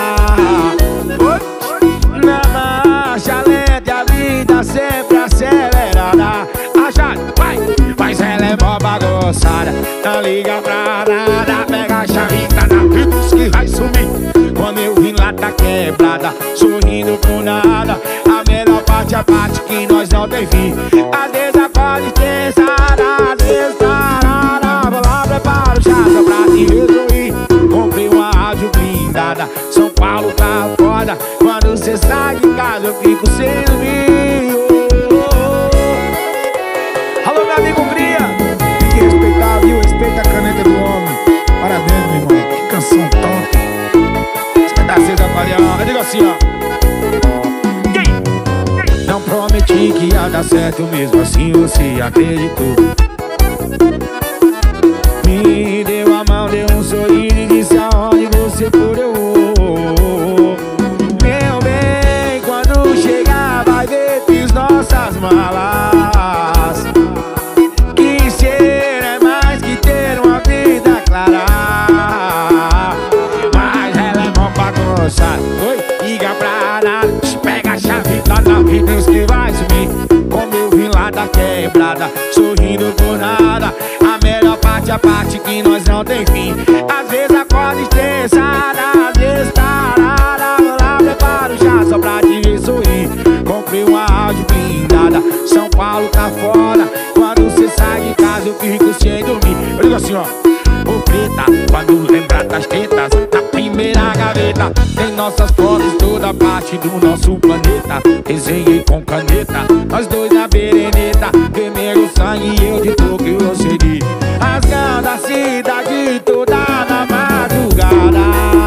Na marcha lenta, a vida sempre acelerada. A chave, vai! Mas ela é mó bagunçada, não liga pra nada. Pega a chave, tá na vida que vai sumir. Quando eu vim lá da quebrada, sorrindo por nada. A melhor parte é a parte que nós não tem fim. Às vezes acorda estressada, às vezes tarada. Vou lá, prepara o chá só pra te ver sorrir. Comprei uma Audi blindada, São Paulo, carro foda. Quando cê sai de casa eu fico sem dormir. Alô, meu amigo Cria, tem que respeitar, viu? Respeita a caneta do homem. Parabéns, meu irmão, que canção top. Você dá seis avaliar, eu digo assim, ó. Não prometi que ia dar certo, mesmo assim você acreditou. Me deu a mão, deu um sorriso e disse aonde você for eu vou. Meu bem, quando chegar vai ver, fiz nossas malas. Que ser é mais que ter uma vida clara. Mas ela é mó bagunçada, oi, liga pra nada. Pega a chave da nave, Deus que vai sumir. Como eu vim lá da quebrada, sorrindo por nada. A melhor parte é a parte que nós não tem fim. Às vezes acorda estressada, às vezes tarada. Vou lá, prepara o chá só pra te ver sorrir. Comprei uma Audi blindada, São Paulo tá foda. Quando cê sai de casa eu fico sem dormir. Eu digo assim, ó. Ô preta, quando lembrar das tetas, na primeira gaveta tem nossas fotos toda parte do nosso planeta. Desenhei com caneta, nós dois na bereneta. Vermelho sangue e eu de toque e você de rasgando a cidade toda na madrugada.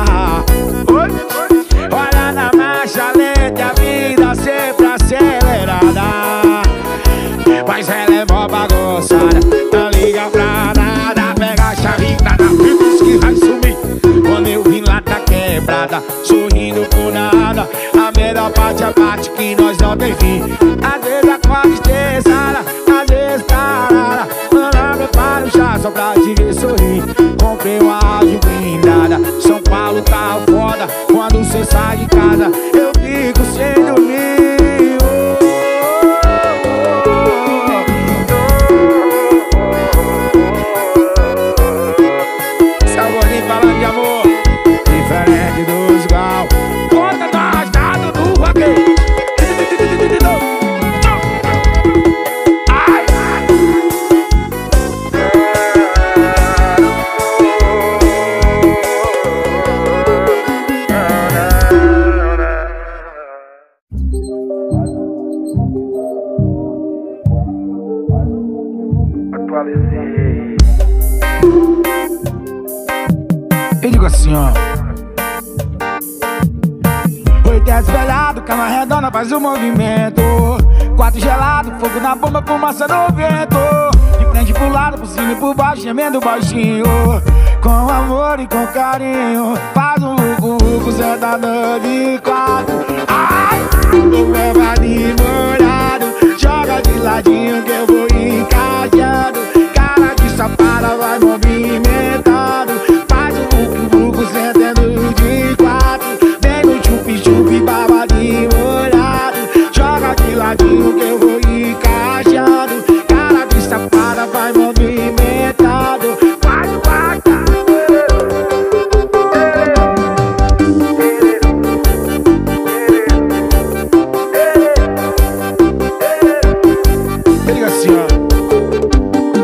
Olha na marcha lenta, a vida sempre acelerada. Mas ela é mó bagunçada, não liga pra nada. Pega a chave, tá na vida que vai sumir. Quando eu vim lá da quebrada, sorrindo por nada. A melhor parte é a parte que nós não tem fim. Às vezes acorda estressada, às vezes tarada. Mano, prepara o chá só pra te ver sorrir. Comprei uma Audi blindada, São Paulo tá foda. Quando cê sai de casa eu fico sem dormir. Falando de amor, diferente dos igual. Conta do arrastado do vaqueiro. Ai, ai. Atualizei. Eu digo assim, ó. Oi, desce velhado, cama redonda faz o movimento. Quarto gelado, fogo na bomba, fumaça no vento. De frente pro lado, por cima e por baixo, gemendo baixinho. Com amor e com carinho, faz um vucu-vucu sentado de quatro. Ai, o levadinho molhado, joga de ladinho que eu vou encaixando. Cara de sapada vai movimentando. Sentando de quatro, vem no chupi-chupi, babadinho molhado. Joga de ladinho que eu vou encaixando. Cara de safada vai movimentado. Vai, vai, ele assim, ó.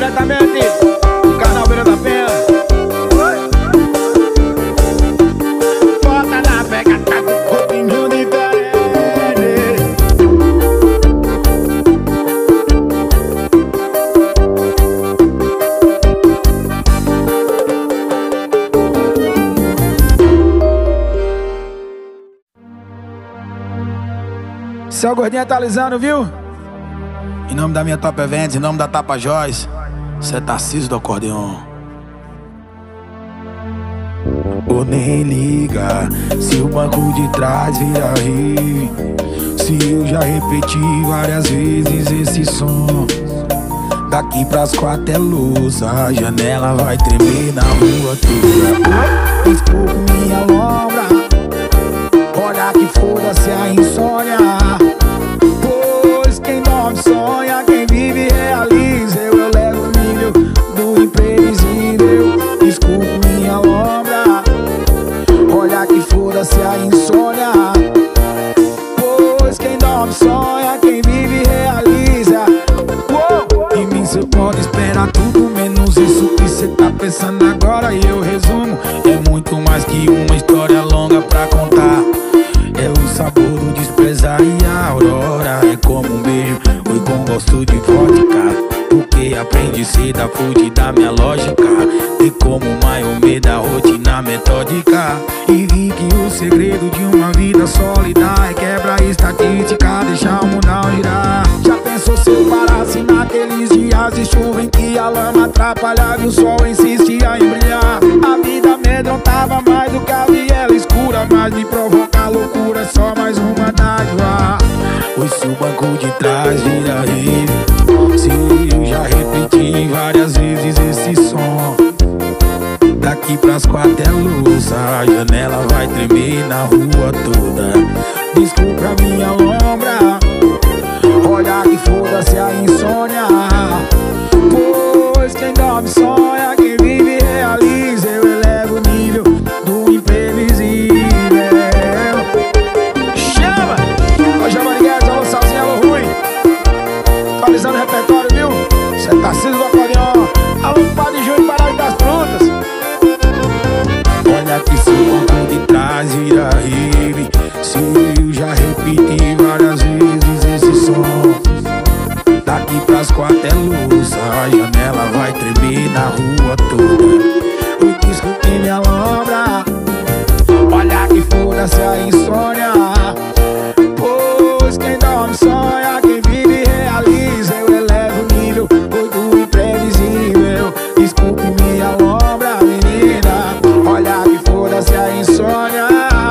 diretamente do canal Beira da Penha. Bota na pegada do corpinho diferente. Seu gordinho atualizando, viu? Em nome da minha Top Eventos, em nome da Tapajós, cê tá Tarcísio do acordeon. Ou nem liga se o banco de trás vira rir. Se eu já repeti várias vezes esse som. Daqui pras 4 é luz, a janela vai tremer na rua toda. Escuto minha lombra, olha que foda-se a insônia. Pois quem dorme sonha, quem vive realiza. Eu levo o nível do imprevisível. Escuto minha lombra, olha que foda-se a insônia. Pois quem dorme sonha, quem vive realiza. Em mim cê pode esperar tudo menos isso que cê tá pensando agora. E eu resumo, é muito mais que uma história longa pra contar. É o sabor do desprezar e a aurora. É como um beijo, oi com gosto de vodka. Porque aprendi cedo a fugir da minha lógica. E como Maomé da rotina metódica. E vi que o segredo de uma vida sólida é quebra a estatística, deixar o mundão girar. Já pensou se eu parasse naqueles dias de chuva em que a lama atrapalhava e o sol insistia em brilhar? A vida amedrontava mais do que a viela escura, mas me provoca loucura, é só mais uma dádiva. Pois se o banco de trás vira rave, se eu já repeti várias vezes esse som. Daqui pras 4 é luz, a janela vai tremer na rua toda. Desculpa a minha lombra, olha que foda-se a insônia. Pois quem dorme sonha, quem vive realiza. Eu elevo o nível do imprevisível. Chama! Ô Jamariguete, alô Salzinha, alô Rui. Atualizando o repertório, viu? Cê tá Tarcísio do acordeon. Alô Padre Júnior, Pará das Frutas. Olha que se o banco de trás vira rave, se eu já repeti várias vezes esse som. Daqui pras 4 é luz, a janela vai tremer na rua toda. O disco tem minha lombra, olha que foda-se a insônia. Pois quem dorme sonha, quem vive realiza. Eu elevo o nível, oi do imprevisível. Desculpe minha lombra, menina, olha que foda-se a insônia.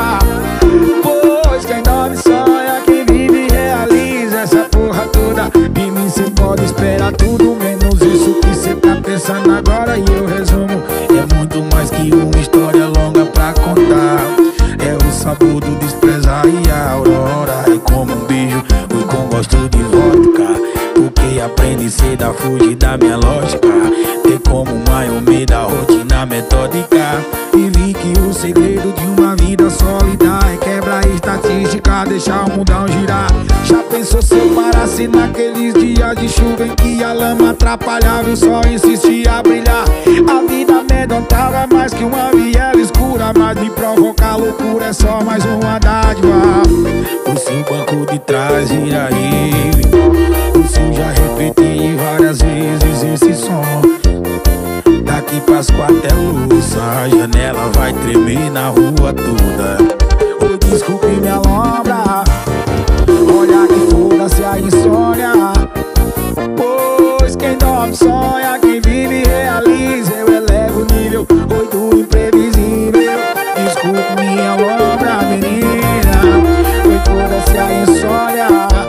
Pois quem dorme sonha, quem vive realiza. Essa porra toda, de mim cê pode esperar tudo menos isso que cê tá pensando agora. E eu resumo, é muito mais que uma história longa pra contar. É o sabor do desprezar e a aurora. É como um beijo, oi com gosto de vodka. Porque aprendi cedo a fugir da minha lógica. Ter como Maomé da rotina metódica. E vi que o segredo de uma vida sólida é quebra a estatística, deixar o mundão girar. Já pensou se eu parasse naqueles dias de chuva em que a lama atrapalhava e o sol insistia a brilhar? A vida amedrontava mais que uma viela escura, mas me provoca loucura, é só mais uma dádiva. O seu banco de trás vira rave, o seu já repeti várias vezes esse som. Daqui pras 4 é luz, a janela vai tremer na rua toda. Oi, desculpe minha lombra, olha que foda-se a insônia. Pois quem dorme sonha, quem vive realiza. Eu elevo o nível, oi do imprevisível. Desculpe minha lombra, menina, oi foda-se a insônia.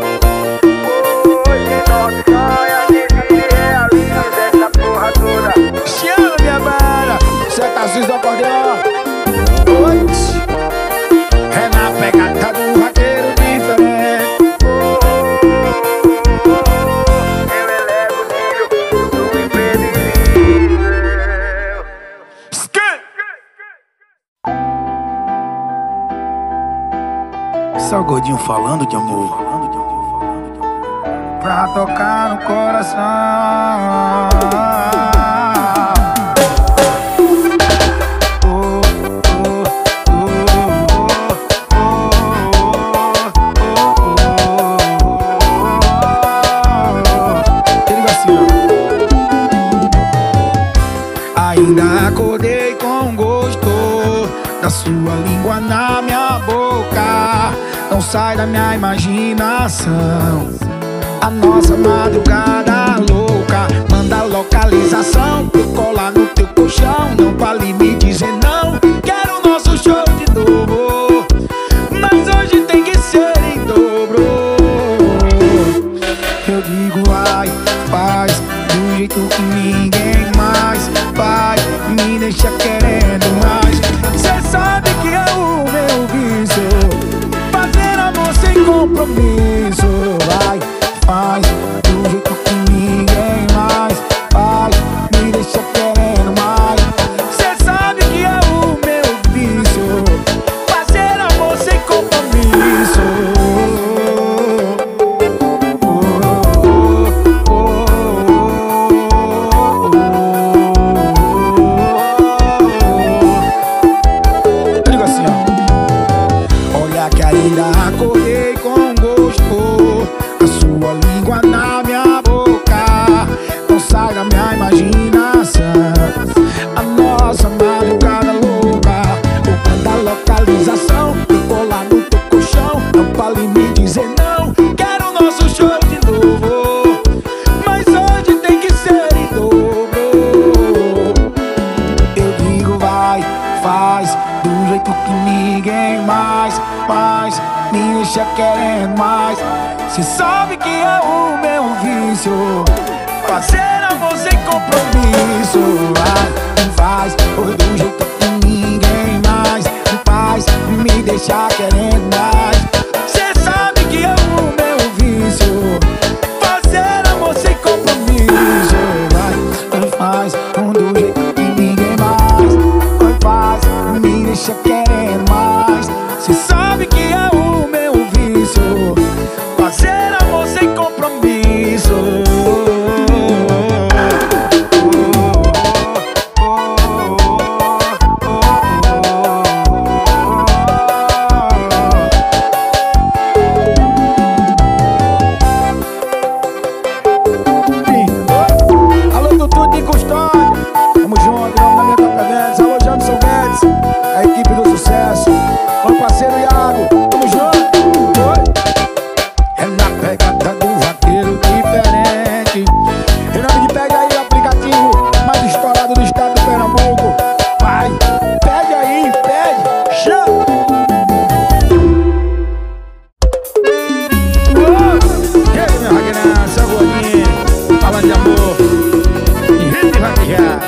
Pois quem dorme sonha, quem vive realiza. Essa porra toda. Chama minha banda, cê tá Tarcísio do acordeon. É na pegada do vaqueiro diferente. Eu elevo o nível do imprevisível. Esse é o gordinho falando de amor. pra tocar no coração. Ainda acordei com gosto da sua língua na minha boca. Não sai da minha imaginação a nossa madrugada louca. Manda localização, eu colar no teu colchão. Não vale me dizer não, quero o nosso show de novo, mas hoje tem que ser em dobro. Eu digo vai, faz do jeito que ninguém mais faz. Me deixa querendo mais. Cê sabe que é o meu vício, fazer amor sem compromisso. Vai, faz do jeito que ninguém mais faz. Me deixa querendo mais. Cê sabe que é o meu vício, fazer amor sem compromisso. Que ainda acordei com gosto a sua língua na minha boca. Não sai da minha imaginação a nossa madrugada louca. Vou mandar localização, vou colar no teu colchão. Não vale me dizer não, quero o nosso show de novo, mas hoje tem que ser em dobro. Eu digo vai, faz do jeito que ninguém mais faz. Me deixa querendo mais. Cê sabe que é o meu vício, fazer amor sem compromisso. Vai, faz do jeito que ninguém mais faz. Me deixa querendo mais. Cê sabe que é o meu vício, fazer amor sem compromisso. Vai, faz do jeito que ninguém mais faz. Me deixa querendo mais. Cê sabe que é o meu vício, fazer amor sem compromisso. Alô, Tutu de Custódia, tamo junto, em nome da minha Copa Mendes. Alô, Jamison Guedes, a equipe do sucesso. Meu parceiro Iago, tamo junto. Oi. É na pegada do vaqueiro diferente. Em nome de pega aí o aplicativo mais estourado do estado do Pernambuco. Vai, pede aí, pede, chama. E aí, minha ragueiraça, gordinha, falando de amor e gente vaquear.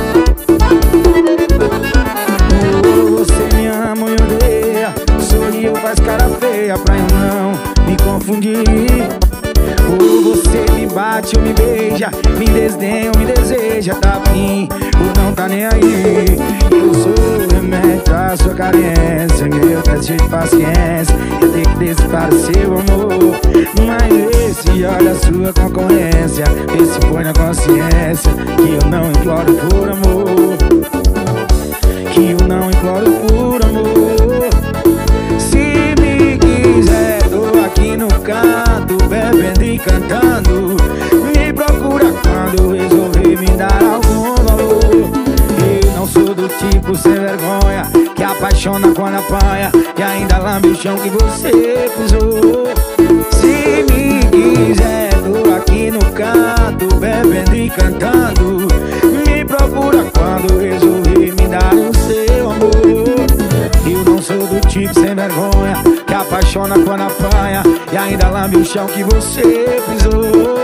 Você me ama e odeia, sorriu, faz cara feia pra eu não me confundir. Ou você me bate ou me beija, me desdenha ou me deseja, tá bem ou não tá nem aí. Eu sou o remédio da sua carência, meu teste de paciência, eu tenho que descer para o seu amor. Mas esse olha a sua concorrência, esse põe na consciência que eu não imploro por amor, que eu não imploro por amor. Se me quiser, tô aqui no canto, bebendo e cantando. Me procura quando resolver me dar algum valor. Eu não sou do tipo sem vergonha que apaixona quando apanha e ainda lambe o chão que você pisou. Se me quiser, tô aqui no canto, bebendo e cantando. Me procura quando resolver me dar o seu amor. Eu não sou do tipo sem vergonha que apaixona quando apanha e ainda lambe o chão que você pisou.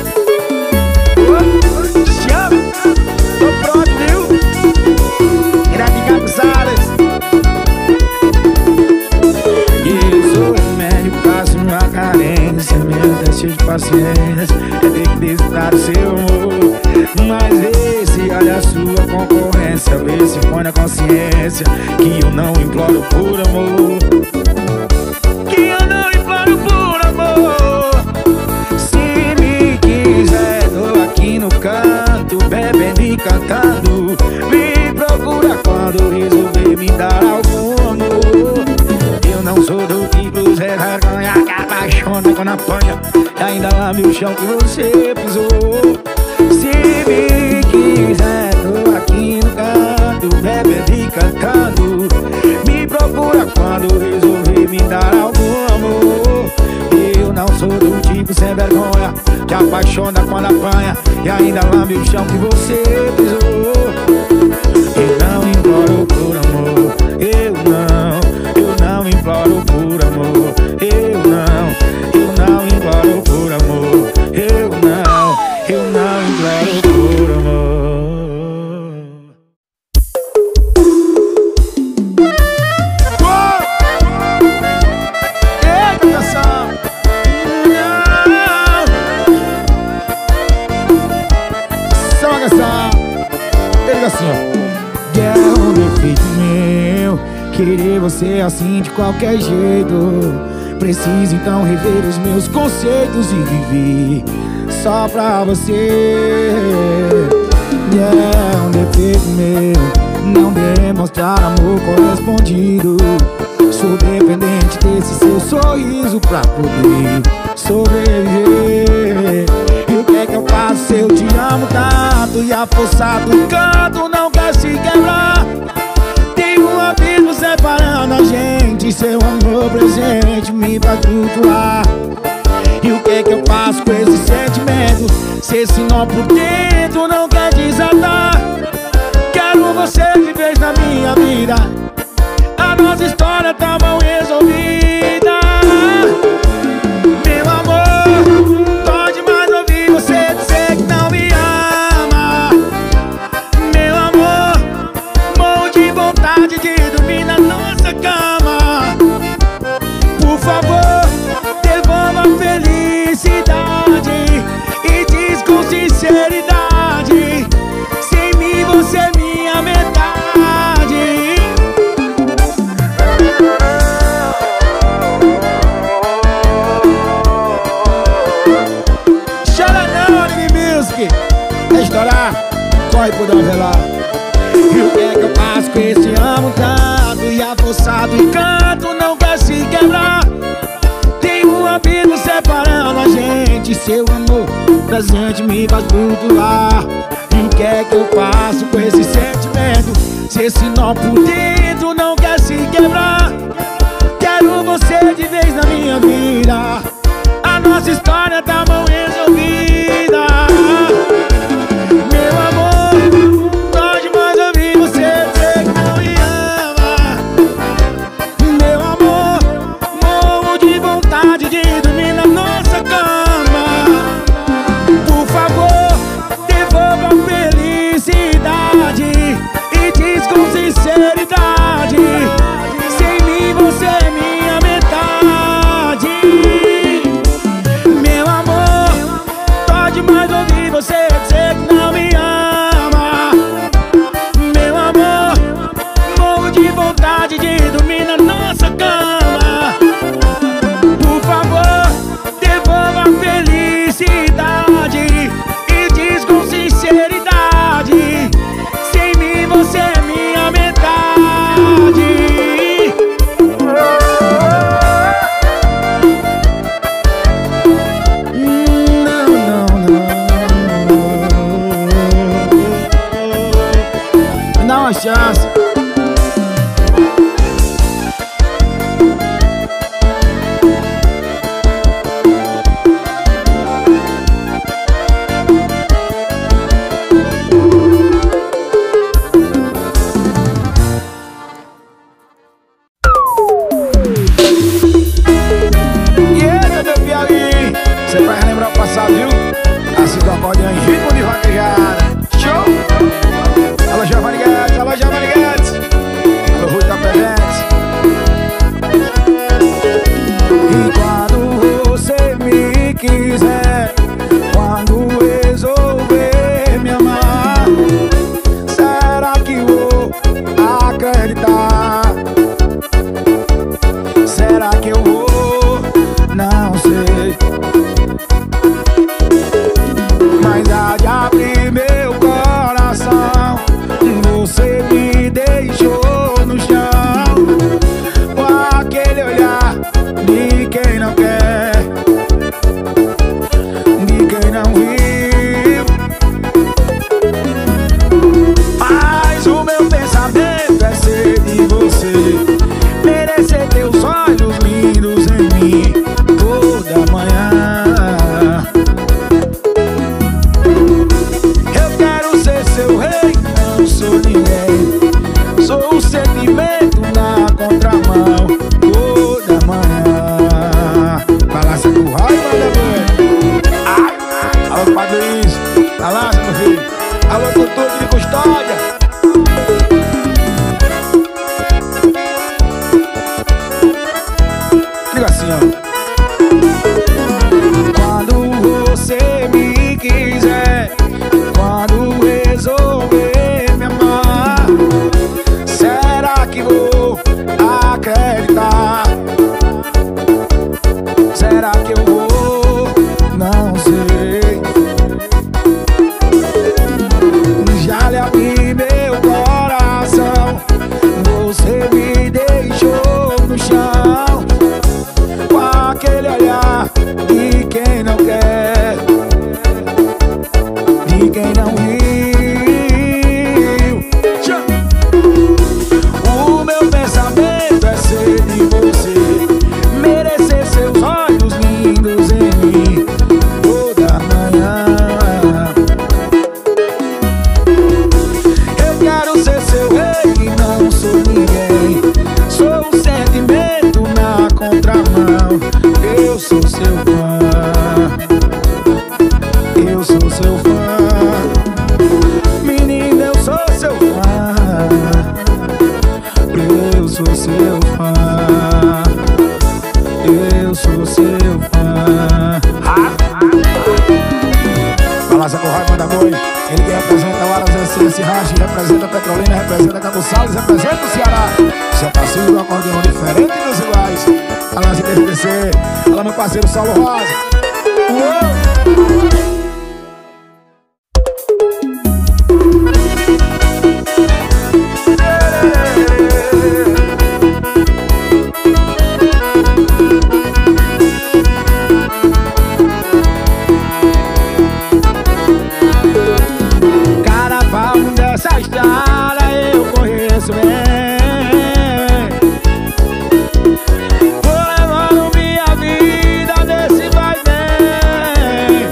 Te amo, tô pronto, viu? Irá de cabeçadas. Eu sou remédio, passo uma carência, meu teste de paciência, eu tenho que desestar o seu amor. Mas esse olha a sua concorrência, vê se põe na consciência que eu não imploro por amor, que eu não imploro por amor. Se bebendo e cantando. Me procura quando resolver me dar algum amor. Eu não sou do tipo Zé Vergonha que apaixona quando apanha e ainda lame o chão que você pisou. Se me quiser, tô aqui no canto, bebendo e cantando. Me procura quando resolver me dar algum amor. Eu não sou do tipo sem vergonha que apaixona quando apanha e ainda lame o chão que você pisou. Eu não imploro por amor, eu não imploro por amor, eu não imploro por amor, eu não imploro por amor. Eita canção! Só uma canção. Ele diz assim, ó: é um defeito meu querer você assim de qualquer jeito. Preciso então rever os meus conceitos e viver só pra você. É um defeito meu não demonstrar amor correspondido. Sou dependente desse seu sorriso pra poder sobreviver. E o que é que eu faço se eu te amo tanto e a força do canto não quer se quebrar? Tem um abismo separando a gente, seu amor presente me faz flutuar. E o que é que eu faço com esse sentimento se esse nó por dentro não quer desatar? Quero você de vez na minha vida, a nossa história tá mal resolvida. Meu amor, dói demais ouvir você dizer que não me ama. Meu amor, morro de vontade de dormir na nossa cama. Por favor, devolva a felicidade e diz com sinceridade: sem mim você é minha metade. Chora não, Anime Music. É estourar, corre por novelar. E o que é que eu faço com esse amo tanto e a força do canto não quer se quebrar? Tem um abismo separando a gente, seu amor presente me faz flutuar. E o que é que eu faço com esse sentimento se esse nó por dentro não quer se quebrar? Quero você de vez na minha vida, a nossa história tá mal resolvida. Meu amor, dói demais ouvir você dizer que não me ama. Meu amor, morro de vontade de dormir na nossa cama. Por favor, devolva a felicidade e diz com sinceridade: sem mim você é minha metade. Meu amor, dói demais ouvir você dizer que não me ama. Meu amor, morro de vontade de dormir na nossa cama. Por favor, devolva a felicidade e diz com sinceridade: sem mim você é minha metade. Me dá uma chance. E essa, meu Piauí, você vai relembrar o passado, viu? Assim do acordeão em ritmo de vaquejada. Show! Alô, Giovanni Guedes, alô, Giovanni Guedes. Esse rancho representa Petrolina, representa Cabo Salles, representa o Ceará. Você é parceiro do acordeão diferente dos iguais. Alô, CDC, alô, meu parceiro Saulo Rosa. Uou! Essa estrada eu conheço bem. Vou levando minha vida nesse vai bem.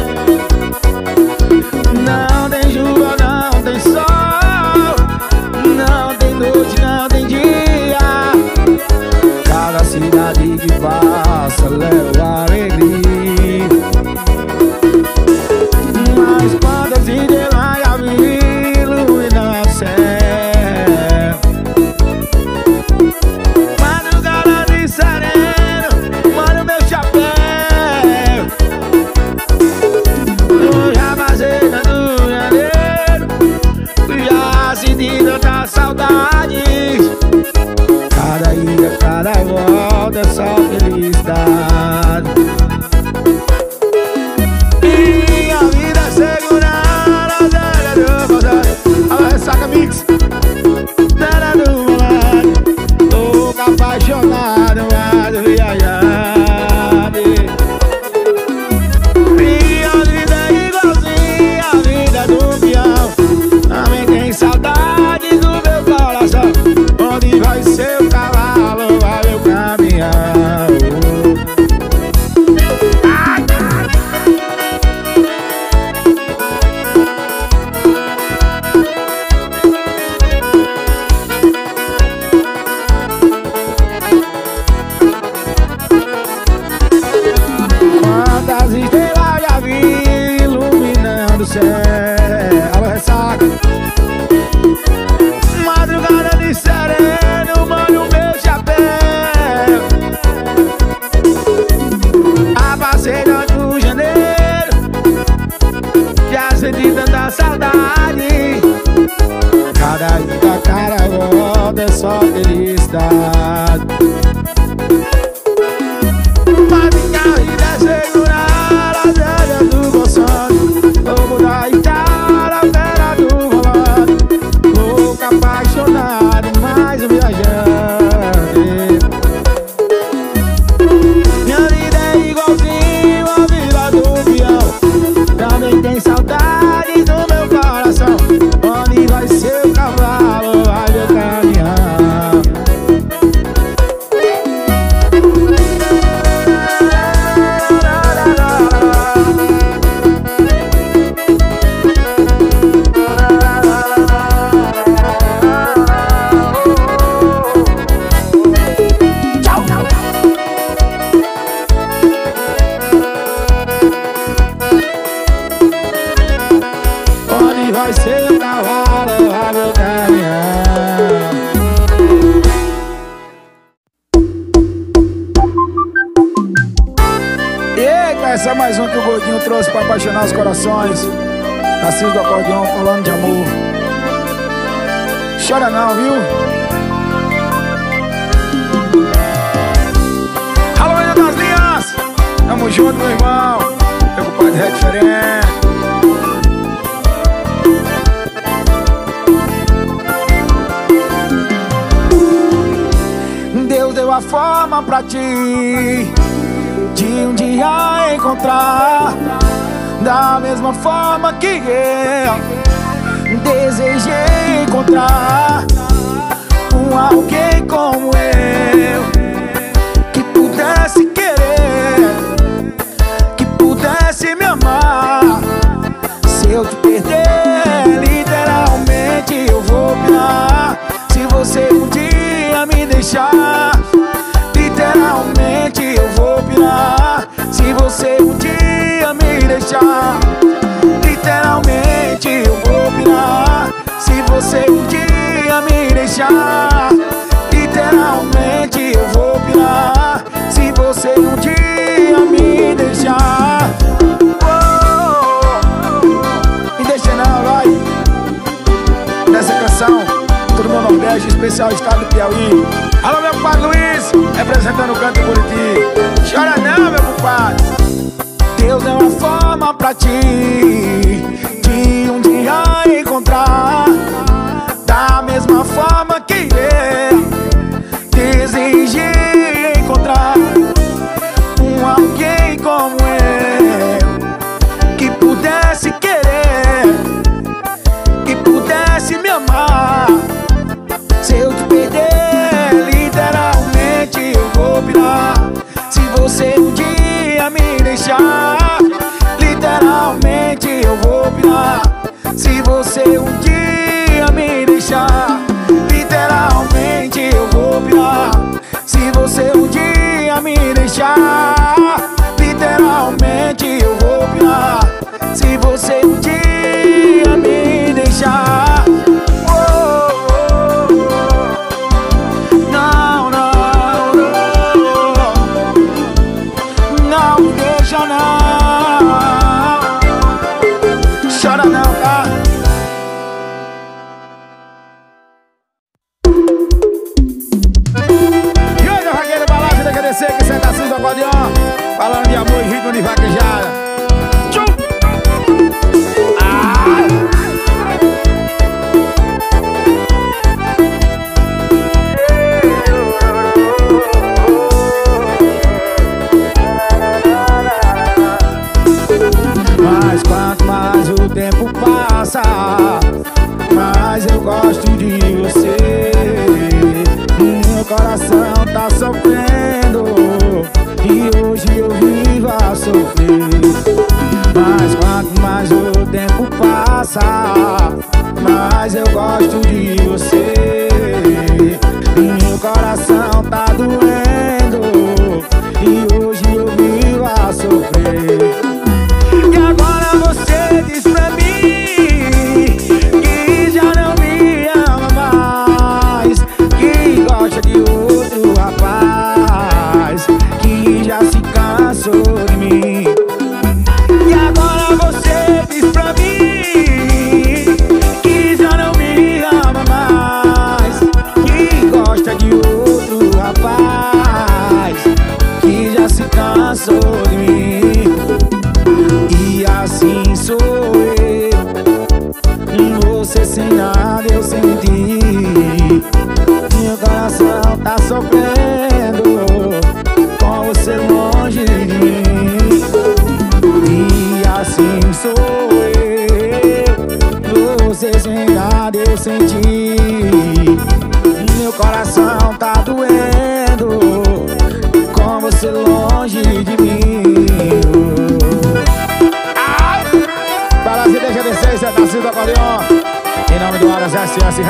Não tem chuva, não tem sol, não tem noite, não tem dia. Cada cidade que passa leva alegria. Mas quando eu te dei lá a vida madrugada de sereno, molho meu chapéu. Eu já passei do janeiro, já senti tanta saudade. Cada ida, cada volta é só felicidade. Minha vida é segurada, Ressaca Mix. Apaixonado, mas viajado. Minha vida é igualzinha a vida do peão. Também tem saudade do meu coração. Onde vai ser o cavalo, vai meu caminhão. Quantas estrelas já vi iluminando o céu. Alô, Ressaca. Madrugada de sereno, molho meu chapéu. A passeio do janeiro, já senti tanta saudade. Cada ida, cada volta é só felicidade. Mas minha vida é segurar a velha do bolsão. Lobo da guitarra, fera do volante. Louco, apaixonado, mais um viajante. Minha vida é igualzinho a vida do peão. Também tem saudade do meu coração. Onde vai ser o cavalo, vai meu caminhão. Onde vai ser o cavalo, vai meu caminhão. E essa é mais um que o Gordinho trouxe pra apaixonar os corações. Assis do acordeão falando de amor. Chora não, viu? Alô, Ilha das Linhas. Tamo junto, meu irmão. Meu compadre é diferente. Deus deu a forma pra ti de um dia encontrar, da mesma forma que eu desejei encontrar alguém como eu, que pudesse querer, que pudesse me amar. Se eu te perder, literalmente eu vou pirar. Se você um dia me deixar, literalmente eu vou pirar. Se você um dia me deixar, literalmente eu vou pirar. Se você um dia me deixar, literalmente eu vou pirar. Se você um dia me deixar, oh, me deixa não, vai. coração, todo o meu Nordeste, especial estado do Piauí. Alô, meu compadre Luiz, representando o canto Buriti. Chora não, meu compadre. Deus deu uma forma pra ti de um dia encontrar, da mesma forma que eu desejei encontrar alguém como eu, que pudesse querer, que pudesse me amar. Se eu te perder, literalmente eu vou pirar. Se você um dia me deixar, literalmente eu vou pirar. Se você um dia me deixar, literalmente eu vou pirar. Se você um dia me deixar, literalmente eu vou pirar. Se você um dia me deixar, não, não, não, não me deixa não. Chora não, tá? Que senta assim do acordeão, falando de amor e ritmo de vaquejada. Mas quanto mais o tempo passa, mais eu gosto de você. Meu coração tá sofrendo e hoje eu vivo a sofrer. Mas quanto mais o tempo passa, mais eu gosto de você. Meu coração tá doendo e hoje eu vivo a sofrer. E agora você diz pra mim que já não me ama mais, que gosta de outro rapaz, que já se cansou de mim. E agora você diz pra mim que já não me ama mais, que gosta de outro rapaz, que já se cansou de mim. E assim sou eu, você sem nada eu senti. Meu coração tá sofrendo com você longe de mim. E assim sou eu, você sem nada eu senti. Meu coração tá doendo com você longe de mim. Brasil, deixa de ser, tá sendo acordeão. Em nome do Aras SS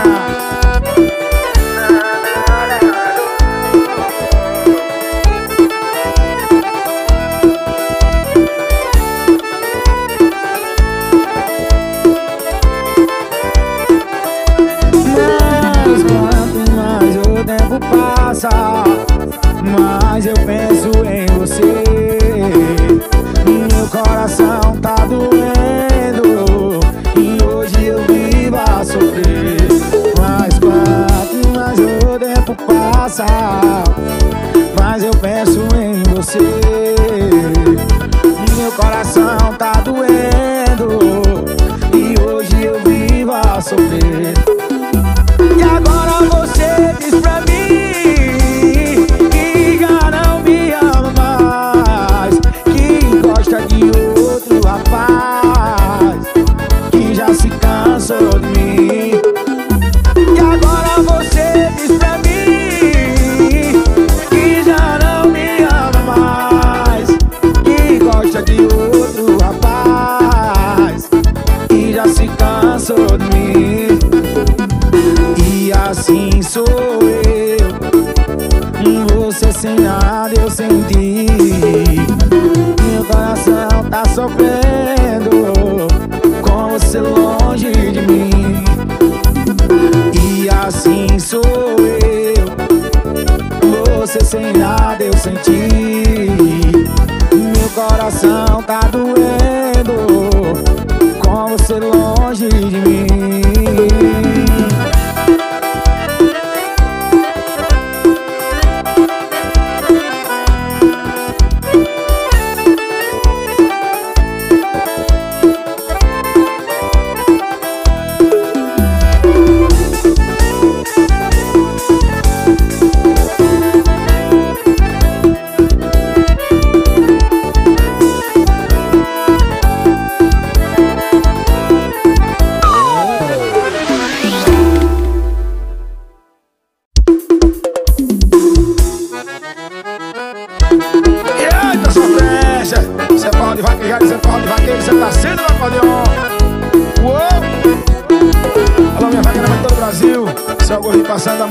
Mas quanto mais o tempo passa, mais eu penso em você. Meu coração tá doendo e hoje eu vivo a sofrer. Mas quanto mais o tempo passa, mais eu penso em você. Meu coração tá doendo e hoje eu vivo a sofrer. E agora você diz pra mim que já não me ama mais, que gosta de outro rapaz, que já se cansou de mim. E agora você diz pra mim que já não me ama mais, que gosta de outro rapaz, que já se cansou de mim. E assim sou eu, você sem nada eu senti. Meu coração tá sofrendo com você longe de mim. E assim sou eu, você sem nada eu senti. Meu coração tá doendo com você longe de mim.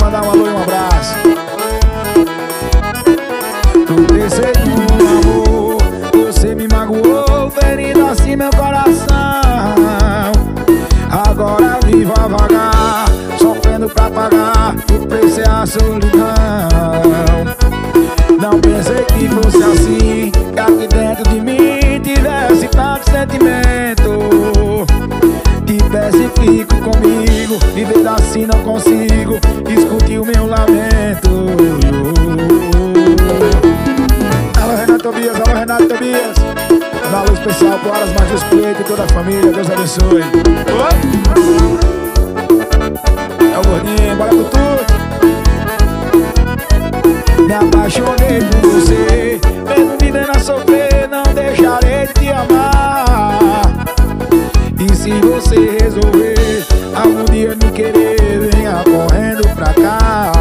mandar um alô e um abraço. Tu pensei no amor, você me magoou, ferindo assim meu coração. Agora vivo a vagar, sofrendo pra pagar, o preço é a solidão. Não pensei que fosse assim, que aqui dentro de mim tivesse tanto sentimento. Te peço e fico comigo, viver assim não consigo, escute o meu lamento. Alô Renato Tobias, alô Renato Tobias. Um alô especial para as Magias Cleito e toda a família, Deus abençoe. Oi? É o gordinho, bora pro tudo. Me apaixonei por você, mesmo vivendo a sofrer, não deixarei de te amar. E se você resolver algum dia me querer, venha correndo pra cá.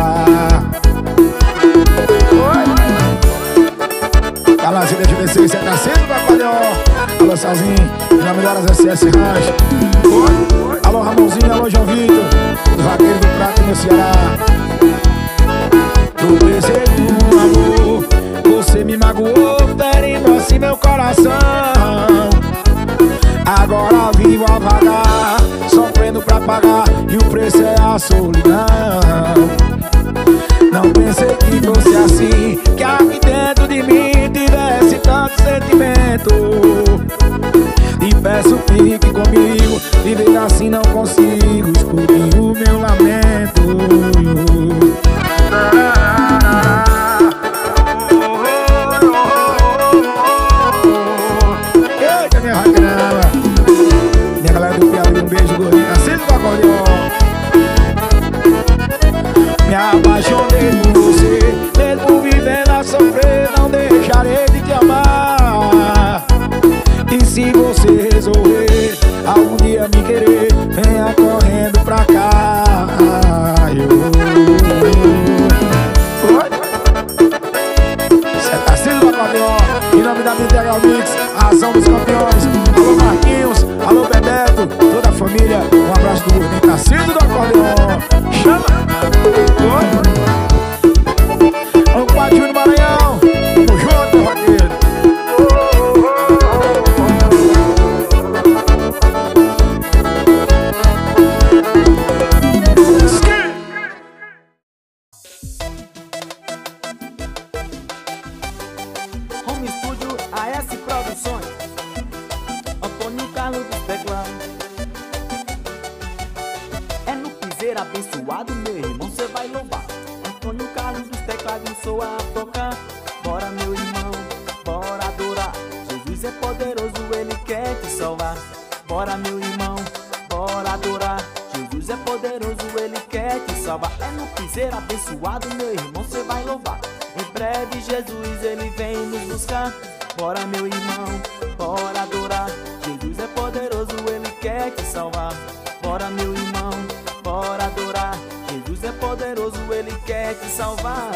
Oi? Calazina de DC, você tá sendo Bacalhau. Alô Salzinho, em nome das SS Ranch. Oi? Alô Ramonzinho, alô João Vitor, os vaqueiros do Prato no Ceará. Tu pensei no amor, você me magoou, ferindo assim meu coração. Agora vivo a vagar, sofrendo pra pagar, e o preço é a solidão. Não pensei que fosse assim, que aqui dentro de mim tivesse tanto sentimento. E peço fique comigo, viver assim não consigo, escute o meu lamento. Eita, minha raquinada. Minha galera do Piauí, um beijo gordinho, nascido do acordeon. Me apaixonei por você, mesmo vivendo a sofrer, não deixarei de te amar. E se você resolver algum dia me querer, venha correndo pra cá. Cê tá sendo do acordeon, em nome da Integral Mix, a ação dos campeões. Alô Marquinhos, alô Bebeto, toda a família, um abraço do gordinho, tá sendo do acordeon. Chama! Oi! Alô Patinho do Maranhão, tamo junto, meu vaqueiro. Home Studio AS Produções, Antônio Carlos dos teclados. É no piseiro abençoado, meu irmão, cê vai louvar. Antônio Carlos dos teclados soa a tocar. Bora, meu irmão, bora adorar. Jesus é poderoso, ele quer te salvar. Bora, meu irmão, bora adorar. Jesus é poderoso, ele quer te salvar. É no piseiro abençoado, meu irmão, cê vai louvar. Em breve Jesus, ele vem nos buscar. Bora, meu irmão, bora adorar. Jesus é poderoso, ele quer te salvar. Bora, meu irmão, bora adorar. Jesus é poderoso, ele quer te salvar.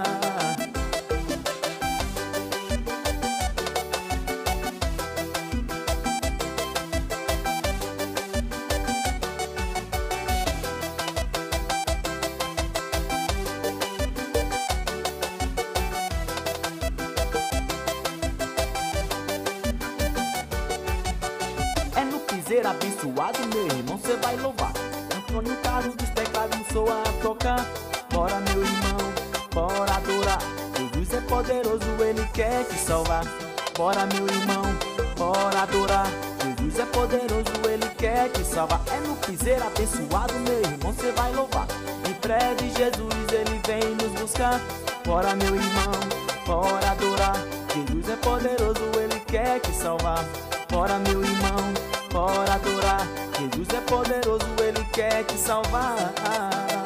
É no piseiro abençoado, meu irmão, cê vai louvar. Antônio Carlos dos teclados soa a tocar. Bora, meu irmão, bora adorar. Jesus é poderoso, ele quer te salvar. Bora, meu irmão, bora adorar. Jesus é poderoso, ele quer te salvar. É no piseiro abençoado, meu irmão, cê vai louvar. Em breve Jesus, ele vem nos buscar. Bora, meu irmão, bora adorar. Jesus é poderoso, ele quer te salvar. Bora, meu irmão, bora adorar. Jesus é poderoso, ele quer te salvar.